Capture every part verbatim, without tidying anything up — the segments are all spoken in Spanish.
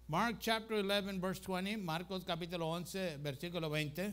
Mark chapter eleven, verse twenty, Marcos capítulo once, versículo veinte.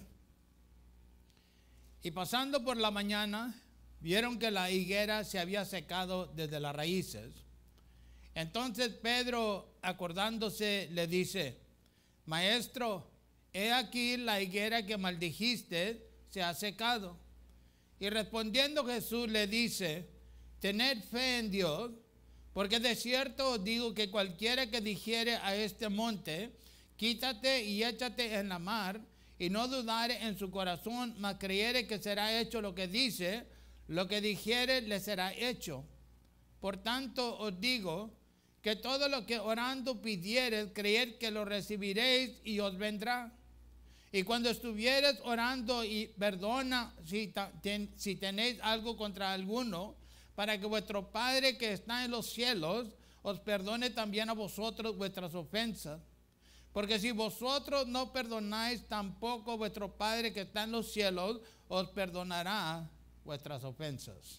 Y pasando por la mañana, vieron que la higuera se había secado desde las raíces. Entonces Pedro, acordándose, le dice: Maestro, he aquí la higuera que maldijiste se ha secado. Y respondiendo Jesús le dice: Tened fe en Dios, porque de cierto os digo que cualquiera que dijere a este monte, quítate y échate en la mar, y no dudare en su corazón, mas creyere que será hecho lo que dice, lo que dijere le será hecho. Por tanto os digo que todo lo que orando pidiereis, creed que lo recibiréis y os vendrá. Y cuando estuviereis orando, y perdona si, ten, si tenéis algo contra alguno, para que vuestro Padre que está en los cielos os perdone también a vosotros vuestras ofensas. Porque si vosotros no perdonáis, tampoco vuestro Padre que está en los cielos os perdonará vuestras ofensas.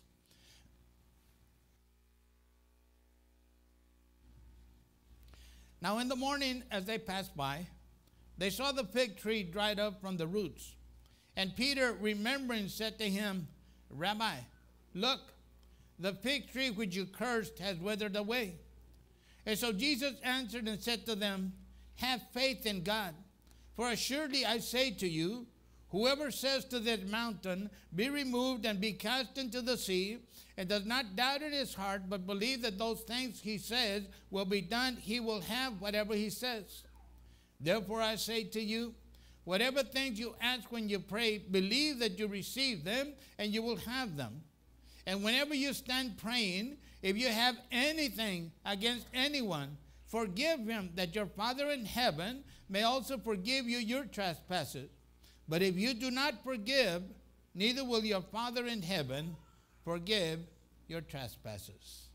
Now in the morning, as they passed by, they saw the fig tree dried up from the roots. And Peter, remembering, said to him, Rabbi, look, the fig tree which you cursed has withered away. And so Jesus answered and said to them, have faith in God. For assuredly I say to you, whoever says to this mountain, be removed and be cast into the sea, and does not doubt in his heart, but believe that those things he says will be done, he will have whatever he says. Therefore I say to you, whatever things you ask when you pray, believe that you receive them, and you will have them. And whenever you stand praying, if you have anything against anyone, forgive him, that your Father in heaven may also forgive you your trespasses. But if you do not forgive, neither will your Father in heaven forgive your trespasses.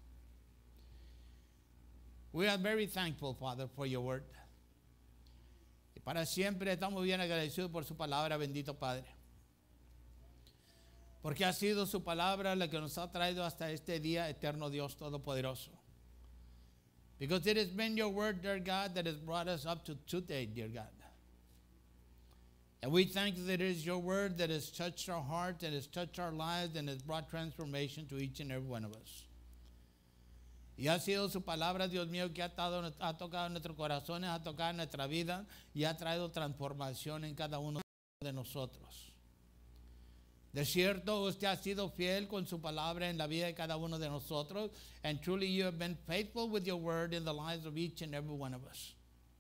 We are very thankful, Father, for your word. Y para siempre estamos bien agradecidos por su palabra, bendito Padre. Porque ha sido su palabra la que nos ha traído hasta este día, eterno Dios Todopoderoso. Because it has been your word, dear God, that has brought us up to today, dear God. And we thank you that it is your word that has touched our hearts, and has touched our lives, and has brought transformation to each and every one of us. Y ha sido su palabra, Dios mío, que ha, tado, ha tocado nuestros corazones, ha tocado nuestra vida, y ha traído transformación en cada uno de nosotros. De cierto, usted ha sido fiel con su palabra en la vida de cada uno de nosotros, and truly you have been faithful with your word in the lives of each and every one of us.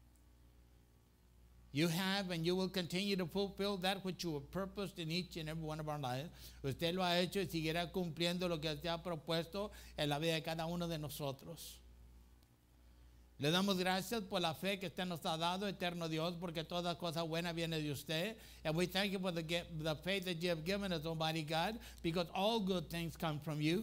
You have and you will continue to fulfill that which you have purposed in each and every one of our lives. Usted lo ha hecho y seguirá cumpliendo lo que usted ha propuesto en la vida de cada uno de nosotros. Le damos gracias por la fe que usted nos ha dado, eterno Dios, porque toda cosa buena viene de usted. And we thank you for the, the faith that you have given us, Almighty God, because all good things come from you.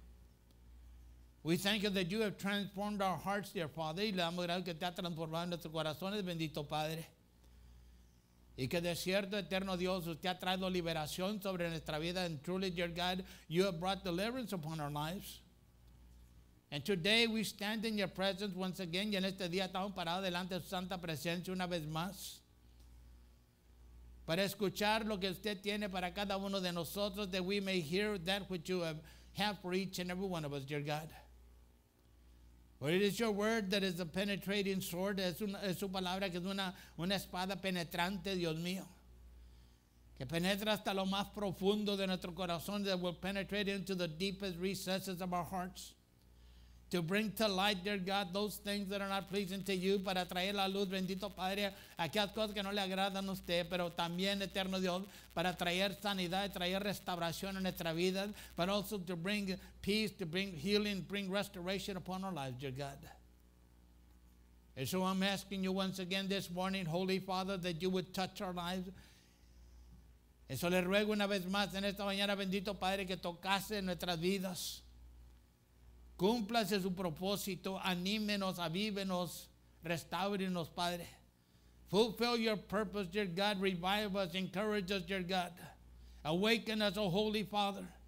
We thank you that you have transformed our hearts, dear Father, y le damos gracias que te ha transformado nuestros corazones, bendito Padre. Y que de cierto, eterno Dios, usted ha traído liberación sobre nuestra vida, and truly, dear God, you have brought deliverance upon our lives. And today we stand in your presence once again, y en este día estamos parados delante de su santa presencia una vez más, para escuchar lo que usted tiene para cada uno de nosotros, that we may hear that which you have, have for each and every one of us, dear God. For it is your word that is a penetrating sword, es, una, es su palabra que es una, una espada penetrante, Dios mío, que penetra hasta lo más profundo de nuestro corazón, that will penetrate into the deepest recesses of our hearts, to bring to light, dear God, those things that are not pleasing to you, para traer la luz, bendito Padre, aquellas cosas que no le agradan a usted, pero también, eterno Dios, para traer sanidad, traer restauración en nuestra vida, but also to bring peace, to bring healing, bring restoration upon our lives, dear God. And so I'm asking you once again this morning, Holy Father, that you would touch our lives. Eso le ruego una vez más en esta mañana, bendito Padre, que tocase nuestras vidas. Cúmplase su propósito, anímenos, avívenos, restáurenos, Padre. Fulfill your purpose, dear God. Revive us, encourage us, dear God. Awaken us, O Holy Father,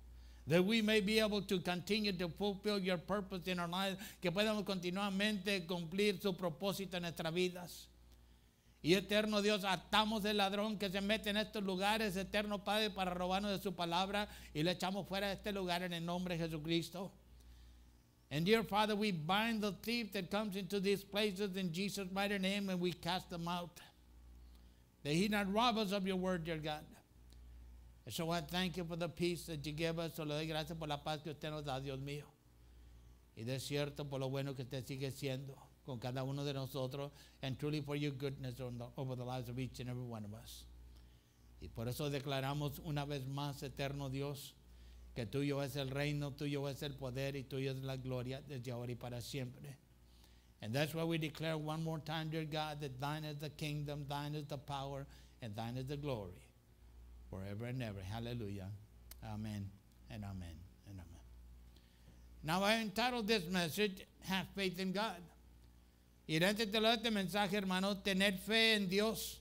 That we may be able to continue to fulfill your purpose in our lives, que podamos continuamente cumplir su propósito en nuestras vidas. Y eterno Dios, atamos el ladrón que se mete en estos lugares, eterno Padre, para robarnos de su palabra, y le echamos fuera de este lugar en el nombre de Jesucristo. And dear Father, we bind the thief that comes into these places in Jesus' mighty name, and we cast them out. That he not rob us of your word, dear God. So I thank you for the peace that you give us. So le doy gracias por la paz que usted nos da, Dios mío. Y de cierto por lo bueno que usted sigue siendo con cada uno de nosotros. And truly for your goodness on the, over the lives of each and every one of us. Y por eso declaramos una vez más, eterno Dios, que tuyo es el reino, tuyo es el poder y tuyo es la gloria desde ahora y para siempre. And that's why we declare one more time, dear God, that thine is the kingdom, thine is the power, and thine is the glory. Forever and ever. Hallelujah. Amen and amen and amen. Now I entitled this message, Have Faith in God. Y dentro de este mensaje, hermano, tener fe en Dios.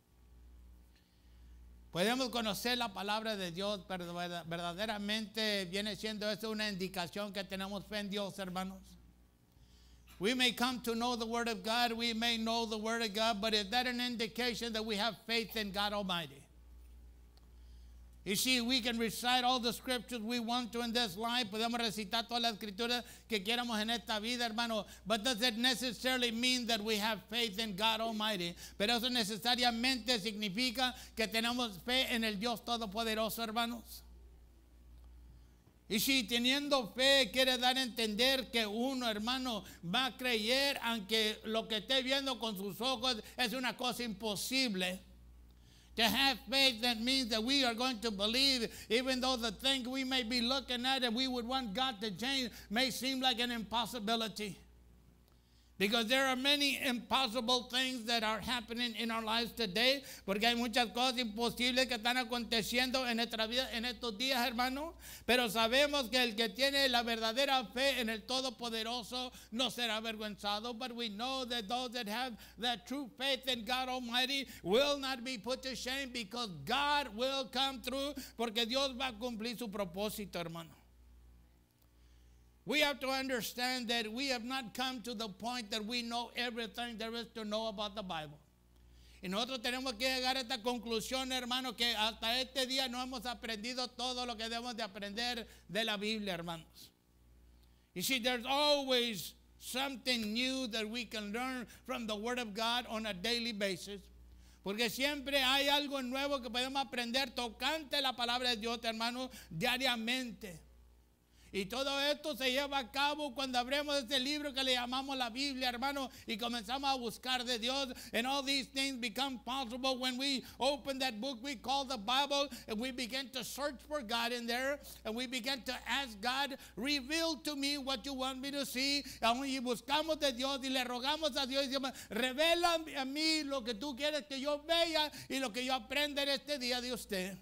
Podemos conocer la palabra de Dios, pero verdaderamente viene siendo esto una indicación que tenemos fe en Dios, hermanos. We may come to know the Word of God, we may know the Word of God, but is that an indication that we have faith in God Almighty? You see, we can recite all the scriptures we want to in this life. Podemos recitar todas las escrituras que queramos en esta vida, hermano. But does it necessarily mean that we have faith in God Almighty? Pero eso necesariamente significa que tenemos fe en el Dios Todopoderoso, hermanos. Y si teniendo fe quiere dar a entender que uno, hermano, va a creer aunque lo que esté viendo con sus ojos es una cosa imposible. To have faith, that means that we are going to believe even though the thing we may be looking at and we would want God to change may seem like an impossibility. Because there are many impossible things that are happening in our lives today. Porque hay muchas cosas imposibles que están aconteciendo en nuestra vida en estos días, hermano. Pero sabemos que el que tiene la verdadera fe en el Todopoderoso no será avergonzado. But we know that those that have that true faith in God Almighty will not be put to shame, because God will come through. Porque Dios va a cumplir su propósito, hermano. We have to understand that we have not come to the point that we know everything there is to know about the Bible. Y nosotros tenemos que llegar a esta conclusión, hermano, que hasta este día no hemos aprendido todo lo que debemos de aprender de la Biblia, hermanos. You see, there's always something new that we can learn from the Word of God on a daily basis. Porque siempre hay algo nuevo que podemos aprender tocante la palabra de Dios, hermano, diariamente. Y todo esto se lleva a cabo cuando abrimos este libro que le llamamos la Biblia, hermano, y comenzamos a buscar de Dios. And all these things become possible when we open that book we call the Bible, and we begin to search for God in there, and we begin to ask God, reveal to me what you want me to see. Y buscamos de Dios y le rogamos a Dios y decimos, revela a mí lo que tú quieres que yo vea y lo que yo aprenda en este día de usted.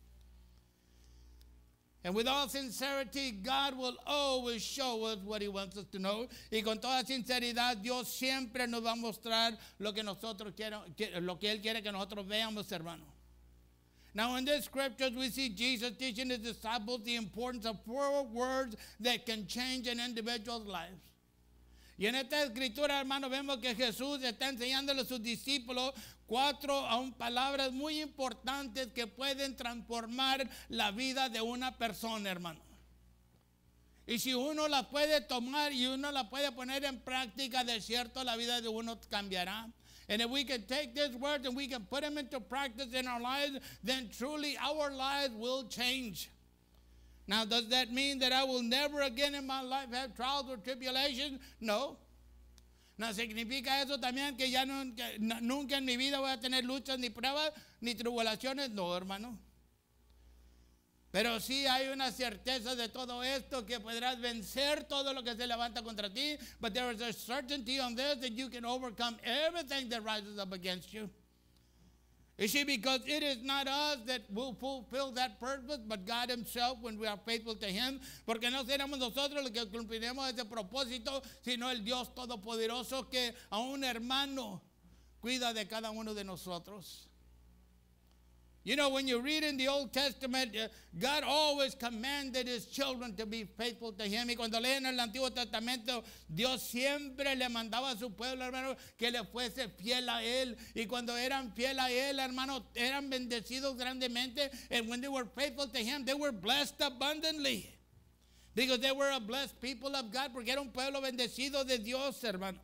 And with all sincerity, God will always show us what He wants us to know. Y con toda sinceridad, Dios siempre nos va a mostrar lo que nosotros quiero, lo que Él quiere que nosotros veamos, hermano. Now, in this scriptures, we see Jesus teaching His disciples the importance of four words that can change an individual's life. Y en esta escritura, hermano, vemos que Jesús está enseñándole a sus discípulos cuatro aún palabras muy importantes que pueden transformar la vida de una persona, hermano. Y si uno la puede tomar y uno la puede poner en práctica, de cierto la vida de uno cambiará. And if we can take these words and we can put them into practice in our lives, then truly our lives will change. Now, does that mean that I will never again in my life have trials or tribulations? No. No significa eso también que ya no, que nunca en mi vida voy a tener luchas, ni pruebas, ni tribulaciones. No, hermano. Pero sí hay una certeza de todo esto, que podrás vencer todo lo que se levanta contra ti. But there is a certainty on this that you can overcome everything that rises up against you. You see, because it is not us that will fulfill that purpose, but God Himself when we are faithful to Him. Porque no seremos nosotros los que cumpliremos ese propósito, sino el Dios Todopoderoso que a un hermano cuida de cada uno de nosotros. You know, when you read in the Old Testament, uh, God always commanded his children to be faithful to him. Y cuando leen el Antiguo Testamento, Dios siempre le mandaba a su pueblo, hermano, que le fuese fiel a él. Y cuando eran fiel a él, hermano, eran bendecidos grandemente. And when they were faithful to him, they were blessed abundantly. Because they were a blessed people of God, porque era un pueblo bendecido de Dios, hermano.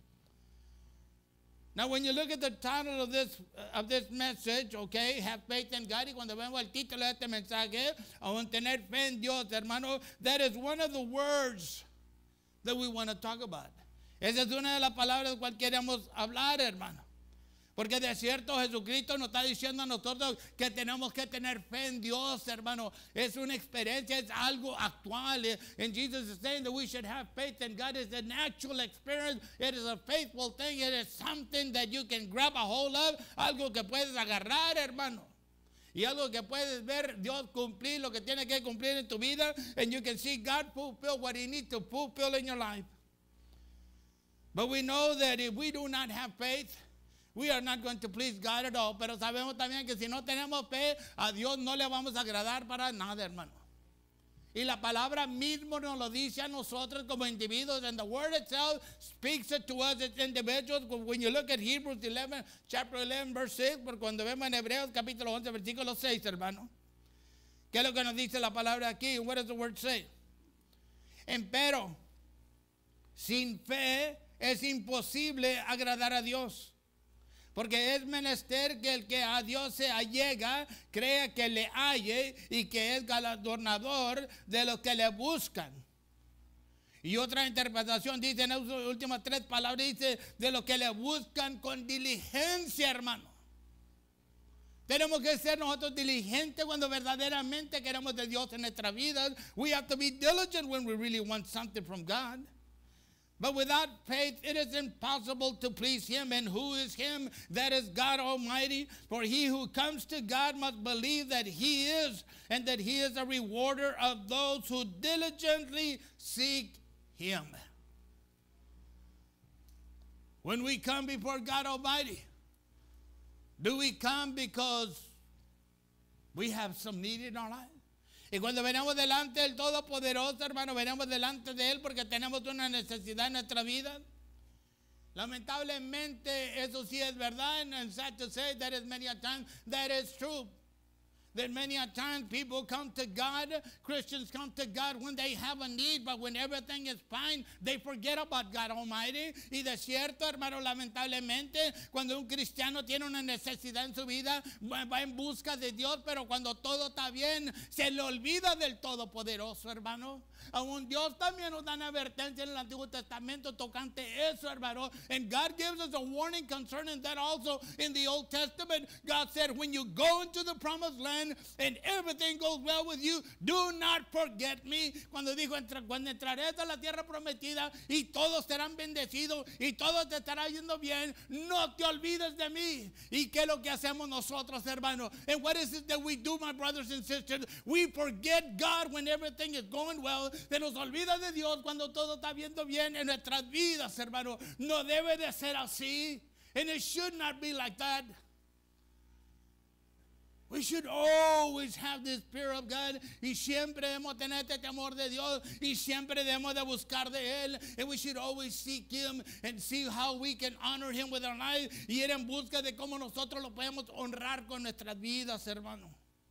Now, when you look at the title of this uh, of this message, okay, have faith in God, y cuando vemos el título de este mensaje, aún tener fe en Dios, hermano, that is one of the words that we want to talk about. Esa es una de las palabras de cual queremos hablar, hermano. Porque de cierto Jesucristo nos está diciendo a nosotros que tenemos que tener fe en Dios, hermano. Es una experiencia, es algo actual. And Jesus is saying that we should have faith in God. It's a natural experience. It is a faithful thing. It is something that you can grab a hold of. Algo que puedes agarrar, hermano. Y algo que puedes ver Dios cumplir lo que tiene que cumplir en tu vida. And you can see God fulfill what he needs to fulfill in your life. But we know that if we do not have faith, we are not going to please God at all. Pero sabemos también que si no tenemos fe, a Dios no le vamos a agradar para nada, hermano. Y la palabra mismo nos lo dice a nosotros como individuos. And the word itself speaks it to us as individuals. When you look at Hebrews eleven, chapter eleven, verse six, por cuando vemos en Hebreos capítulo once, versículo seis, hermano. ¿Qué es lo que nos dice la palabra aquí? What does the word say? Empero, sin fe es imposible agradar a Dios. Porque es menester que el que a Dios se allega crea que le halle y que es galardonador de los que le buscan. Y otra interpretación dice en las últimas tres palabras, dice de los que le buscan con diligencia, hermano. Tenemos que ser nosotros diligentes cuando verdaderamente queremos de Dios en nuestras vidas. We have to be diligent when we really want something from God. But without faith, it is impossible to please him. And who is him? That is God Almighty. For he who comes to God must believe that he is, and that he is a rewarder of those who diligently seek him. When we come before God Almighty, do we come because we have some need in our life? Y cuando venimos delante del Todopoderoso, hermano, venimos delante de Él porque tenemos una necesidad en nuestra vida. Lamentablemente, eso sí es verdad, and sad to say that is many a time, that is true. That many a time people come to God, Christians come to God when they have a need, but when everything is fine, they forget about God Almighty. Y de cierto, hermano, lamentablemente, cuando un cristiano tiene una necesidad en su vida, va en busca de Dios, pero cuando todo está bien, se le olvida del Todopoderoso, hermano. Aún Dios también nos da una advertencia en el Antiguo Testamento tocante eso, hermano. And God gives us a warning concerning that also in the Old Testament. God said, when you go into the promised land and everything goes well with you, do not forget me. Cuando dijo, cuando entraré a la tierra prometida y todos serán bendecidos y todo te estará yendo bien, no te olvides de mí. ¿Y qué es lo que hacemos nosotros, hermano? And what is it that we do, my brothers and sisters? We forget God when everything is going well. Se nos olvida de Dios cuando todo está viendo bien en nuestras vidas, hermano. No debe de ser así. And it should not be like that. We should always have this fear of God. Y siempre debemos tener este temor de Dios. Y siempre debemos de buscar de Él. And we should always seek Him and see how we can honor Him with our life. Y ir en busca de cómo nosotros lo podemos honrar con nuestras vidas, hermano.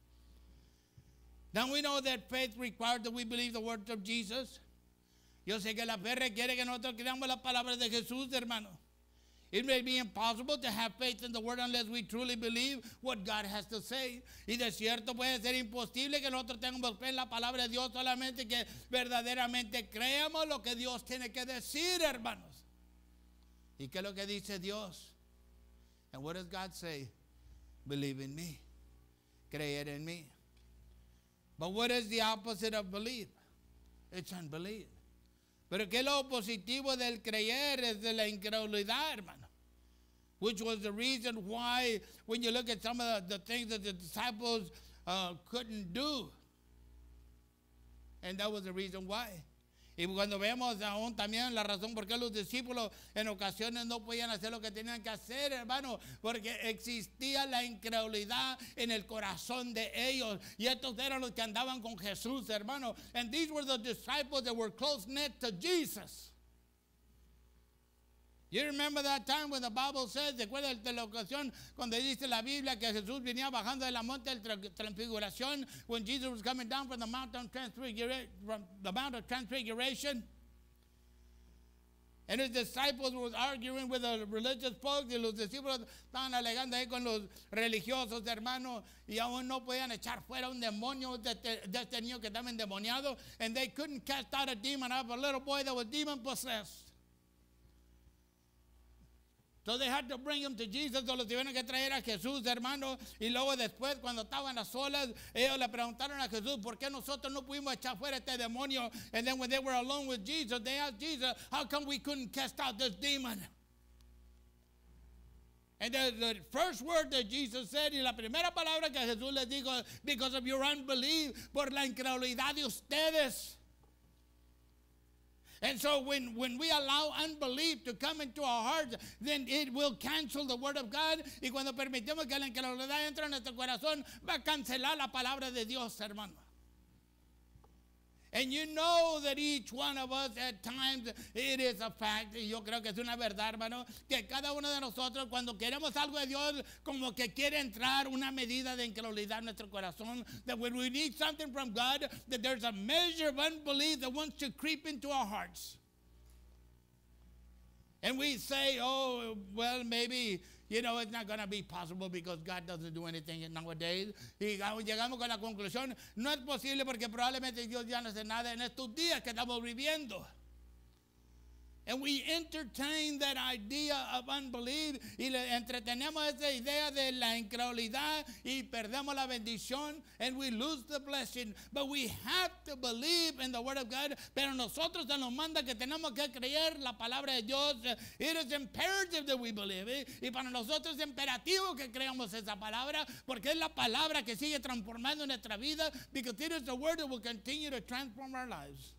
Now we know that faith requires that we believe the words of Jesus. Yo sé que la fe requiere que nosotros creamos las palabras de Jesús, hermano. It may be impossible to have faith in the word unless we truly believe what God has to say. Y de cierto puede ser imposible que nosotros tengamos fe en la palabra de Dios solamente que verdaderamente creamos lo que Dios tiene que decir, hermanos. ¿Y qué es lo que dice Dios? And what does God say? Believe in me. Creer en mí. But what is the opposite of belief? It's unbelief. Pero ¿qué es lo positivo del creer? Es de la incredulidad, hermano. Which was the reason why, when you look at some of the, the things that the disciples uh, couldn't do. And that was the reason why. Y cuando vemos aún también la razón por qué los discípulos en ocasiones no podían hacer lo que tenían que hacer, hermano, porque existía la incredulidad en el corazón de ellos. Y estos eran los que andaban con Jesús, hermano. And these were the disciples that were close knit to Jesus. You remember that time when the Bible says, ¿se acuerda de la ocasión cuando dice la Biblia que Jesús venía bajando de la monte de la transfiguración, when Jesus was coming down from the Mount of Transfiguration, from the Mount of Transfiguration? And his disciples were arguing with the religious folks, y los discípulos estaban alegando ahí con los religiosos, hermanos, y aún no podían echar fuera un demonio de este, de este niño que estaba endemoniado, and they couldn't cast out a demon out of a little boy that was demon possessed. So they had to bring him to Jesus, o los tuvieron que traer a Jesús, hermano. Y luego después, cuando estaban a solas, ellos le preguntaron a Jesús, ¿por qué nosotros no pudimos echar fuera este demonio? And then when they were alone with Jesus, they asked Jesus, how come we couldn't cast out this demon? And the, the first word that Jesus said, y la primera palabra que Jesús les dijo, because of your unbelief, por la incredulidad de ustedes. And so when, when we allow unbelief to come into our hearts, then it will cancel the word of God. Y cuando permitimos que la incredulidad entre en nuestro corazón, va a cancelar la palabra de Dios, hermano. And you know that each one of us at times, it is a fact, y yo creo que es una verdad, hermano, que cada uno de nosotros cuando queremos algo de Dios, como que quiere entrar una medida de incredulidad en nuestro corazón, that when we need something from God, that there's a measure of unbelief that wants to creep into our hearts. And we say, oh, well, maybe, you know, it's not going to be possible because God doesn't do anything nowadays. Y llegamos con la conclusión, no es posible porque probablemente Dios ya no hace nada en estos días que estamos viviendo. And we entertain that idea of unbelief, y le entretenemos esa idea de la incredulidad y perdemos la bendición, and we lose the blessing. But we have to believe in the word of God. Pero nosotros se nos manda que tenemos que creer la palabra de Dios. It is imperative that we believe it. Y para nosotros es imperativo que creamos esa palabra, porque es la palabra que sigue transformando nuestra vida, because it is the word that will continue to transform our lives.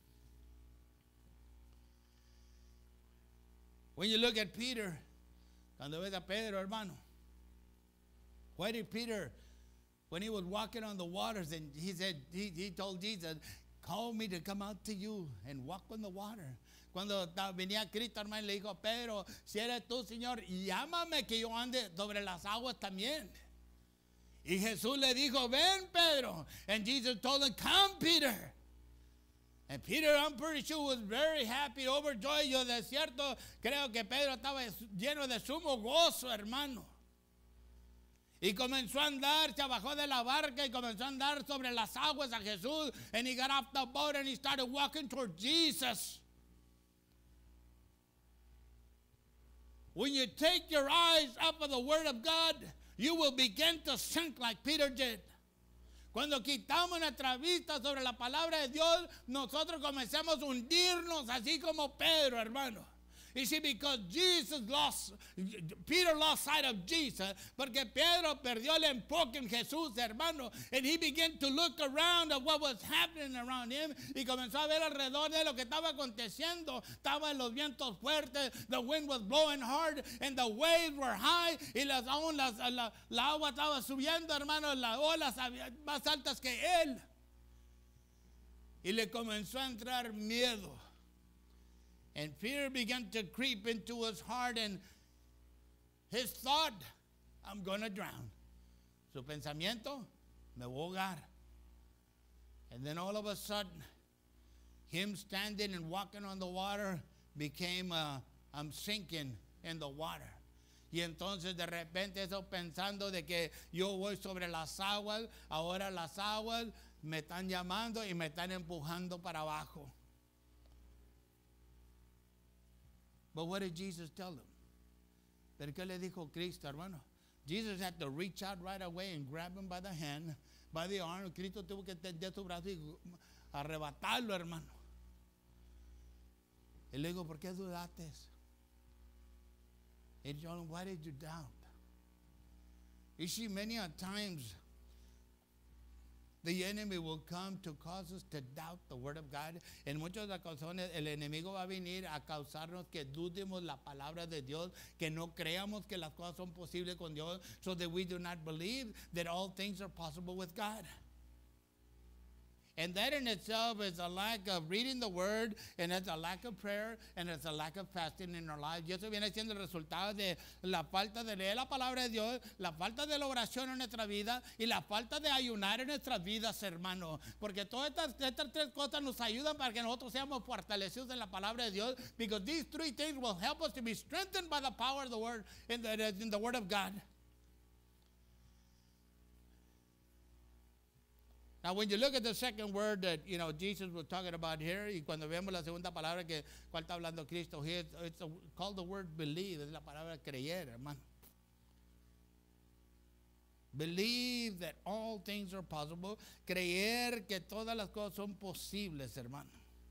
When you look at Peter, cuando ves a Pedro, hermano, why did Peter, when he was walking on the waters, and he said, he, he told Jesus, call me to come out to you and walk on the water. Cuando venía Cristo, hermano, le dijo, Pedro, si eres tú, Señor, llámame que yo ande sobre las aguas también. Y Jesús le dijo, ven, Pedro. And Jesus told him, come, Peter. And Peter, I'm pretty sure, was very happy, overjoyed. Yo de cierto creo que Pedro estaba lleno de sumo gozo, hermano. Y comenzó a andar, se bajó de la barca y comenzó a andar sobre las aguas a Jesús. And he got off the boat and he started walking toward Jesus. When you take your eyes up of the Word of God, you will begin to sink like Peter did. Cuando quitamos nuestra vista sobre la palabra de Dios, nosotros comenzamos a hundirnos así como Pedro, hermano. You see, because Jesus lost, Peter lost sight of Jesus, porque Pedro perdió el enfoque en Jesús, hermano, and he began to look around at what was happening around him, y comenzó a ver alrededor de lo que estaba aconteciendo. Estaban los vientos fuertes, the wind was blowing hard, and the waves were high, y las, aún las, la, la agua estaba subiendo, hermano, las olas más altas que él. Y le comenzó a entrar miedo. And fear began to creep into his heart, and his thought, I'm going to drown. Su pensamiento, me voy a ahogar. And then all of a sudden, him standing and walking on the water became, uh, I'm sinking in the water. Y entonces de repente eso pensando de que yo voy sobre las aguas, ahora las aguas me están llamando y me están empujando para abajo. But what did Jesus tell them? ¿Pero qué le dijo Cristo, hermano? Jesus had to reach out right away and grab him by the hand, by the arm. Cristo tuvo que tender su brazo y arrebatarlo, hermano. Y le digo, ¿por qué dudaste? And he told him, why did you doubt? You see, many a times the enemy will come to cause us to doubt the word of God. En muchas ocasiones el enemigo va a venir a causarnos que dudemos la palabra de Dios, que no creamos que las cosas son posibles con Dios, so that we do not believe that all things are possible with God. And that in itself is a lack of reading the word, and it's a lack of prayer, and it's a lack of fasting in our lives. Y eso viene siendo el resultado de la falta de leer la palabra de Dios, la falta de la oración en nuestra vida y la falta de ayunar en nuestras vidas, hermano. Porque todas estas, estas tres cosas nos ayudan para que nosotros seamos fortalecidos en la palabra de Dios, because these three things will help us to be strengthened by the power of the word, in the, in the word of God. Now, when you look at the second word that, you know, Jesus was talking about here, y cuando vemos la segunda palabra que cual está hablando Cristo, here, it's a, called the word believe, es la palabra creer, hermano. Believe that all things are possible, creer que todas las cosas son posibles, hermano.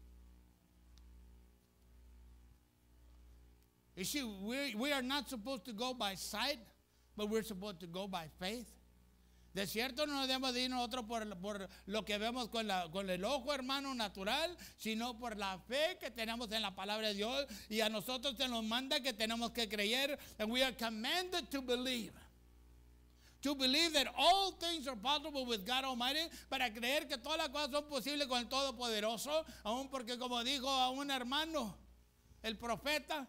You see, we, we are not supposed to go by sight, but we're supposed to go by faith. De cierto no debemos de ir nosotros por, por lo que vemos con, la, con el ojo, hermano, natural, sino por la fe que tenemos en la palabra de Dios. Y a nosotros se nos manda que tenemos que creer. And we are commanded to believe. To believe that all things are possible with God Almighty. Para creer que todas las cosas son posibles con el Todopoderoso. Aún porque, como dijo a un hermano, el profeta,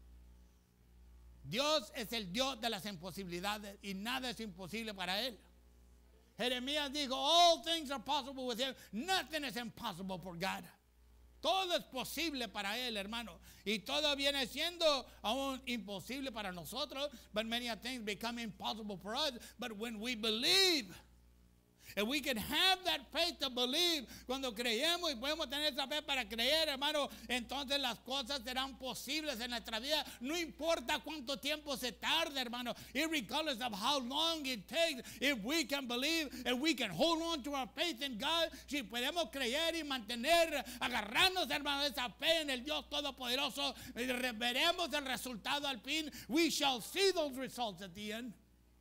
Dios es el Dios de las imposibilidades y nada es imposible para Él. Jeremías dijo, all things are possible with him. Nothing is impossible for God. Todo es posible para él, hermano. Y todo viene siendo aún imposible para nosotros. But many things become impossible for us. But when we believe, and we can have that faith to believe, cuando creemos y podemos tener esa fe para creer, hermano, entonces las cosas serán posibles en nuestra vida. No importa cuánto tiempo se tarde, hermano, regardless of how long it takes, if we can believe and we can hold on to our faith in God, si podemos creer y mantener, agarrarnos, hermano, de esa fe en el Dios Todopoderoso, veremos el resultado al fin. We shall see those results at the end.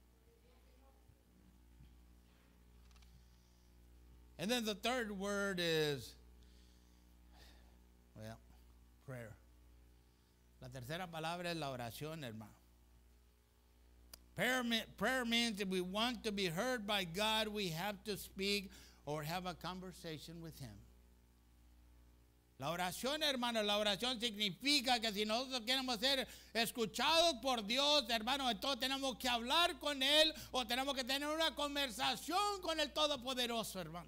And then the third word is, well, prayer. La tercera palabra es la oración, hermano. Prayer, prayer means if we want to be heard by God, we have to speak or have a conversation with Him. La oración, hermano, la oración significa que si nosotros queremos ser escuchados por Dios, hermano, entonces tenemos que hablar con Él o tenemos que tener una conversación con el Todopoderoso, hermano.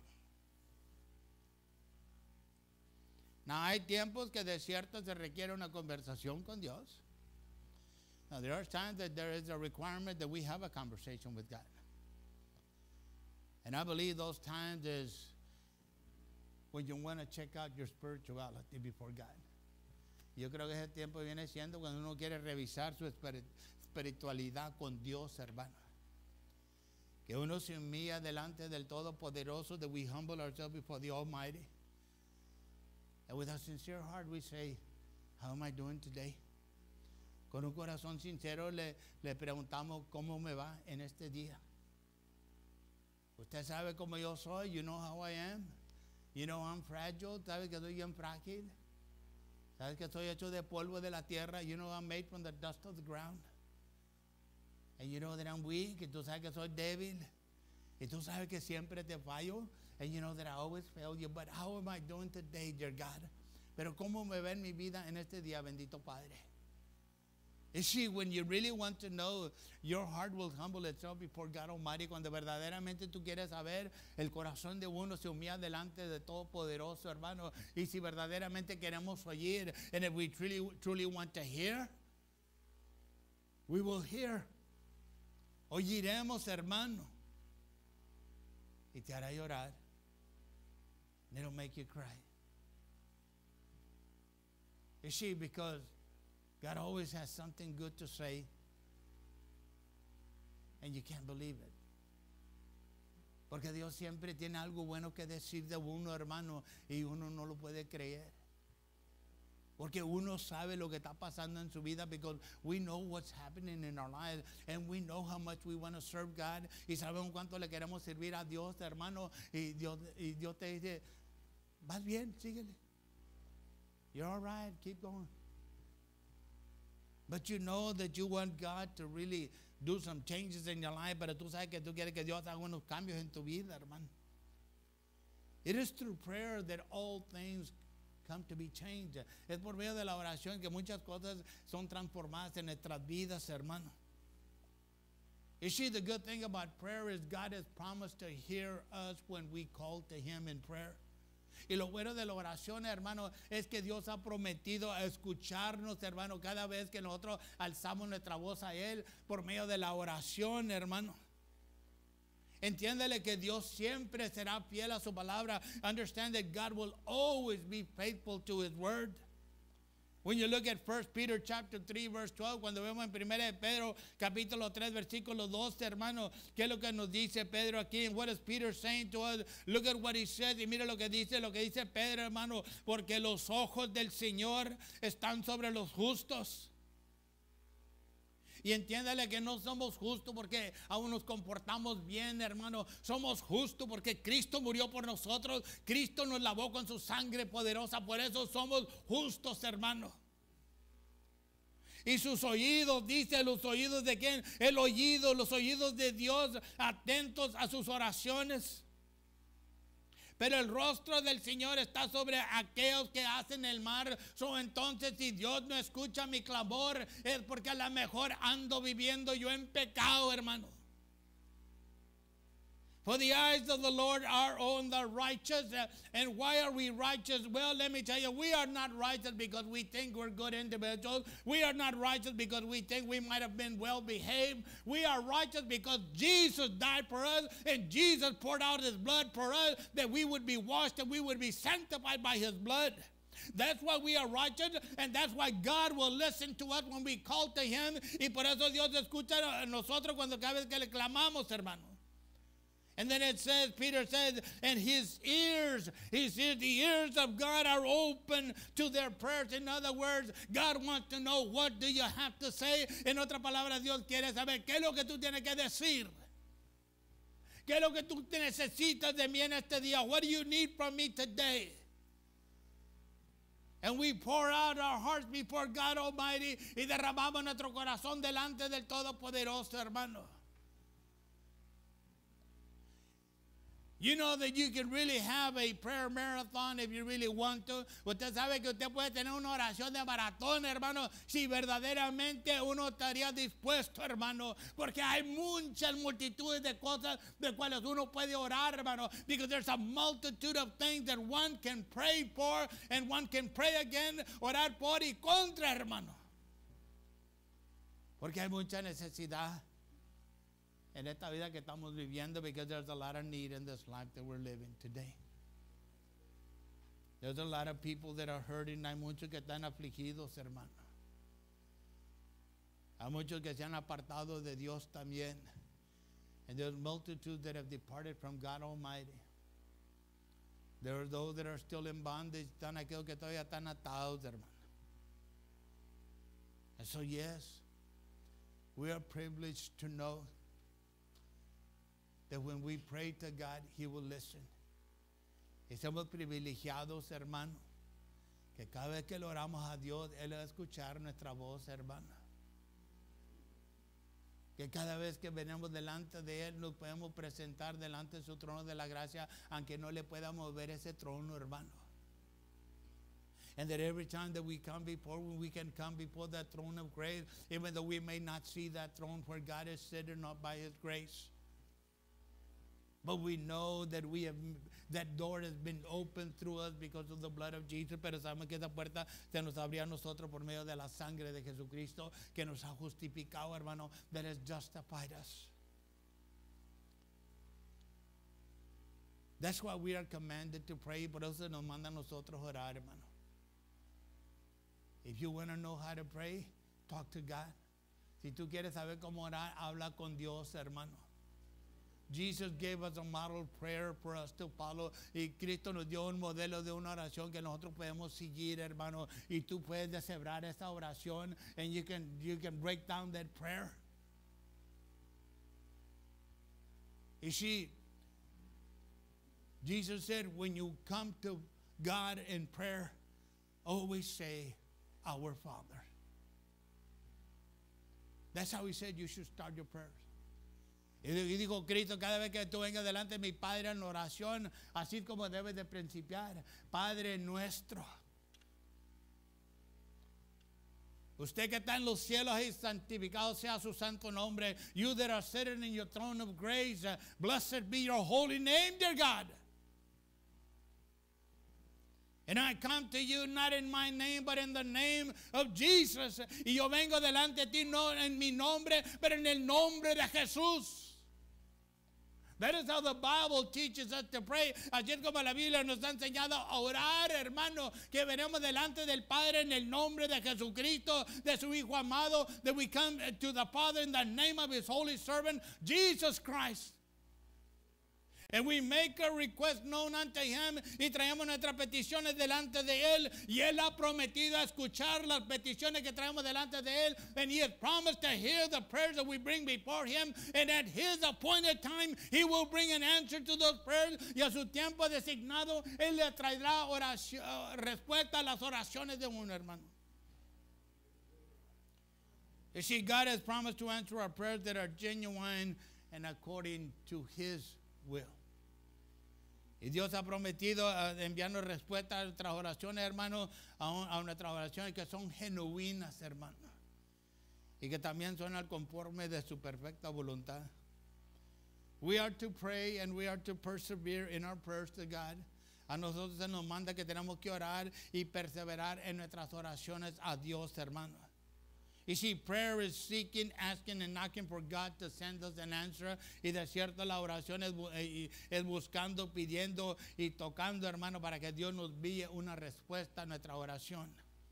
Now, hay tiempos que de cierto se requiere una conversación con Dios. Now, there are times that there is a requirement that we have a conversation with God. And I believe those times is when you want to check out your spirituality before God. Yo creo que ese tiempo viene siendo cuando uno quiere revisar su espiritualidad con Dios, hermano. Que uno se humilla delante del Todopoderoso, that we humble ourselves before the Almighty. And with a sincere heart we say, how am I doing today? Con un corazón sincero le, le preguntamos cómo me va en este día. Usted sabe cómo yo soy. You know how I am. You know I'm fragile. Sabe que soy bien frágil. Sabe que soy hecho de polvo de la tierra. You know I'm made from the dust of the ground. And you know that I'm weak. Y tú sabes que soy débil. Y tú sabes que siempre te fallo. And you know that I always fail you. But how am I doing today, dear God? Pero cómo me va en mi vida en este día, bendito Padre. You see, when you really want to know, your heart will humble itself before God Almighty. Cuando verdaderamente tú quieres saber, el corazón de uno se humilla delante de Todopoderoso, hermano. Y si verdaderamente queremos oír, and if we truly, truly want to hear, we will hear. Oiremos, hermano. Y te hará llorar. And it'll make you cry. You see, because God always has something good to say, and you can't believe it. Porque Dios siempre tiene algo bueno que decir de uno, hermano, y uno no lo puede creer. Porque uno sabe lo que está pasando en su vida, because we know what's happening in our lives and we know how much we want to serve God. Y sabemos cuánto le queremos servir a Dios, hermano. Y Dios, y Dios te dice, vas bien, síguele. You're all right, keep going. But you know that you want God to really do some changes in your life, pero tú sabes que tú quieres que Dios haga unos cambios en tu vida, hermano. It is through prayer that all things come to be changed. Es por medio de la oración que muchas cosas son transformadas en nuestras vidas, hermano. You see, the good thing about prayer is God has promised to hear us when we call to Him in prayer. Y lo bueno de la oración, hermano, es que Dios ha prometido a escucharnos, hermano, cada vez que nosotros alzamos nuestra voz a Él por medio de la oración, hermano. Entiéndele que Dios siempre será fiel a su palabra. Understand that God will always be faithful to His word. When you look at First Peter chapter three verse twelve, cuando vemos en Primera de Pedro capítulo tres versículo doce, hermano, ¿qué es lo que nos dice Pedro aquí? And what is Peter saying to us? Look at what he says. Y mira lo que dice, lo que dice Pedro, hermano, porque los ojos del Señor están sobre los justos. Y entiéndale que no somos justos porque aún nos comportamos bien, hermano. Somos justos porque Cristo murió por nosotros. Cristo nos lavó con su sangre poderosa. Por eso somos justos, hermano. Y sus oídos, dice, los oídos de quién? El oído, los oídos de Dios, atentos a sus oraciones. Pero el rostro del Señor está sobre aquellos que hacen el mal. So, entonces, si Dios no escucha mi clamor, es porque a lo mejor ando viviendo yo en pecado, hermano. For the eyes of the Lord are on the righteous. Uh, and why are we righteous? Well, let me tell you, we are not righteous because we think we're good individuals. We are not righteous because we think we might have been well behaved. We are righteous because Jesus died for us and Jesus poured out His blood for us, that we would be washed and we would be sanctified by His blood. That's why we are righteous, and that's why God will listen to us when we call to Him. Y por eso Dios escucha a nosotros cuando cada vez que le clamamos, hermano. And then it says, Peter says, and his ears, his ears, the ears of God are open to their prayers. In other words, God wants to know, what do you have to say? En otra palabra, Dios quiere saber qué es lo que tú tienes que decir. ¿Qué es lo que tú necesitas de mí en este día? What do you need from me today? And we pour out our hearts before God Almighty y derramamos nuestro corazón delante del Todopoderoso, hermano. You know that you can really have a prayer marathon if you really want to. Usted sabe que usted puede tener una oración de maratón, hermano, si verdaderamente uno estaría dispuesto, hermano, porque hay muchas multitudes de cosas de cuales uno puede orar, hermano, because there's a multitude of things that one can pray for and one can pray again, orar por y contra, hermano. Porque hay mucha necesidad en esta vida que estamos viviendo, because there's a lot of need in this life that we're living today. There's a lot of people that are hurting. Hay muchos que están afligidos, hermano. Hay muchos que se han apartado de Dios también. And there's multitudes that have departed from God Almighty. There are those that are still in bondage. Están aquellos que todavía están atados, hermano. And so, yes, we are privileged to know that when we pray to God, He will listen. Y somos privilegiados, hermano, que cada vez que le oramos a Dios, Él va a escuchar nuestra voz, hermano. Que cada vez que venimos delante de Él, nos podemos presentar delante de su trono de la gracia, aunque no le podamos ver ese trono, hermano. And that every time that we come before, when we can come before that throne of grace, even though we may not see that throne where God is sitting up by His grace. But we know that we have, that door has been opened through us because of the blood of Jesus. Pero sabemos que esa puerta se nos abrió a nosotros por medio de la sangre de Jesucristo, que nos ha justificado, hermano, that has justified us. That's why we are commanded to pray. Por eso nos manda a nosotros orar, hermano. If you want to know how to pray, talk to God. Si tú quieres saber cómo orar, habla con Dios, hermano. Jesus gave us a model prayer for us to follow. Y Cristo nos dio un modelo de una oración que nosotros podemos seguir, hermano. Y tú puedes deshebrar esta oración, and you can you can break down that prayer. You see, Jesus said, when you come to God in prayer, always say, "Our Father." That's how he said you should start your prayers. Y dijo Cristo, cada vez que tú vengas delante de mi Padre en oración, así como debes de principiar, Padre nuestro. Usted que está en los cielos y santificado sea su santo nombre. You that are sitting in your throne of grace, uh, blessed be your holy name, dear God. And I come to you not in my name, but in the name of Jesus. Y yo vengo delante de ti no en mi nombre, pero en el nombre de Jesús. That is how the Bible teaches us to pray. Así es como la Biblia nos ha enseñado a orar, hermano, que venemos delante del Padre en el nombre de Jesucristo, de su Hijo amado, that we come to the Father in the name of His holy servant, Jesus Christ. And we make a request known unto Him, y traemos nuestras peticiones delante de Él, y Él ha prometido escuchar las peticiones que traemos delante de Él, and He has promised to hear the prayers that we bring before Him, and at His appointed time He will bring an answer to those prayers, y a su tiempo designado Él le traerá oración, respuesta a las oraciones de un hermano. You see, God has promised to answer our prayers that are genuine and according to His will. Y Dios ha prometido uh, enviarnos respuestas a nuestras oraciones, hermanos, a, un, a nuestras oraciones que son genuinas, hermanos. Y que también son al conforme de su perfecta voluntad. We are to pray and we are to persevere in our prayers to God. A nosotros se nos manda que tenemos que orar y perseverar en nuestras oraciones a Dios, hermanos. You see, prayer is seeking, asking, and knocking for God to send us an answer. Y de cierto, la oración es, es buscando, pidiendo y tocando, hermano, para que Dios nos envíe una respuesta a nuestra oración.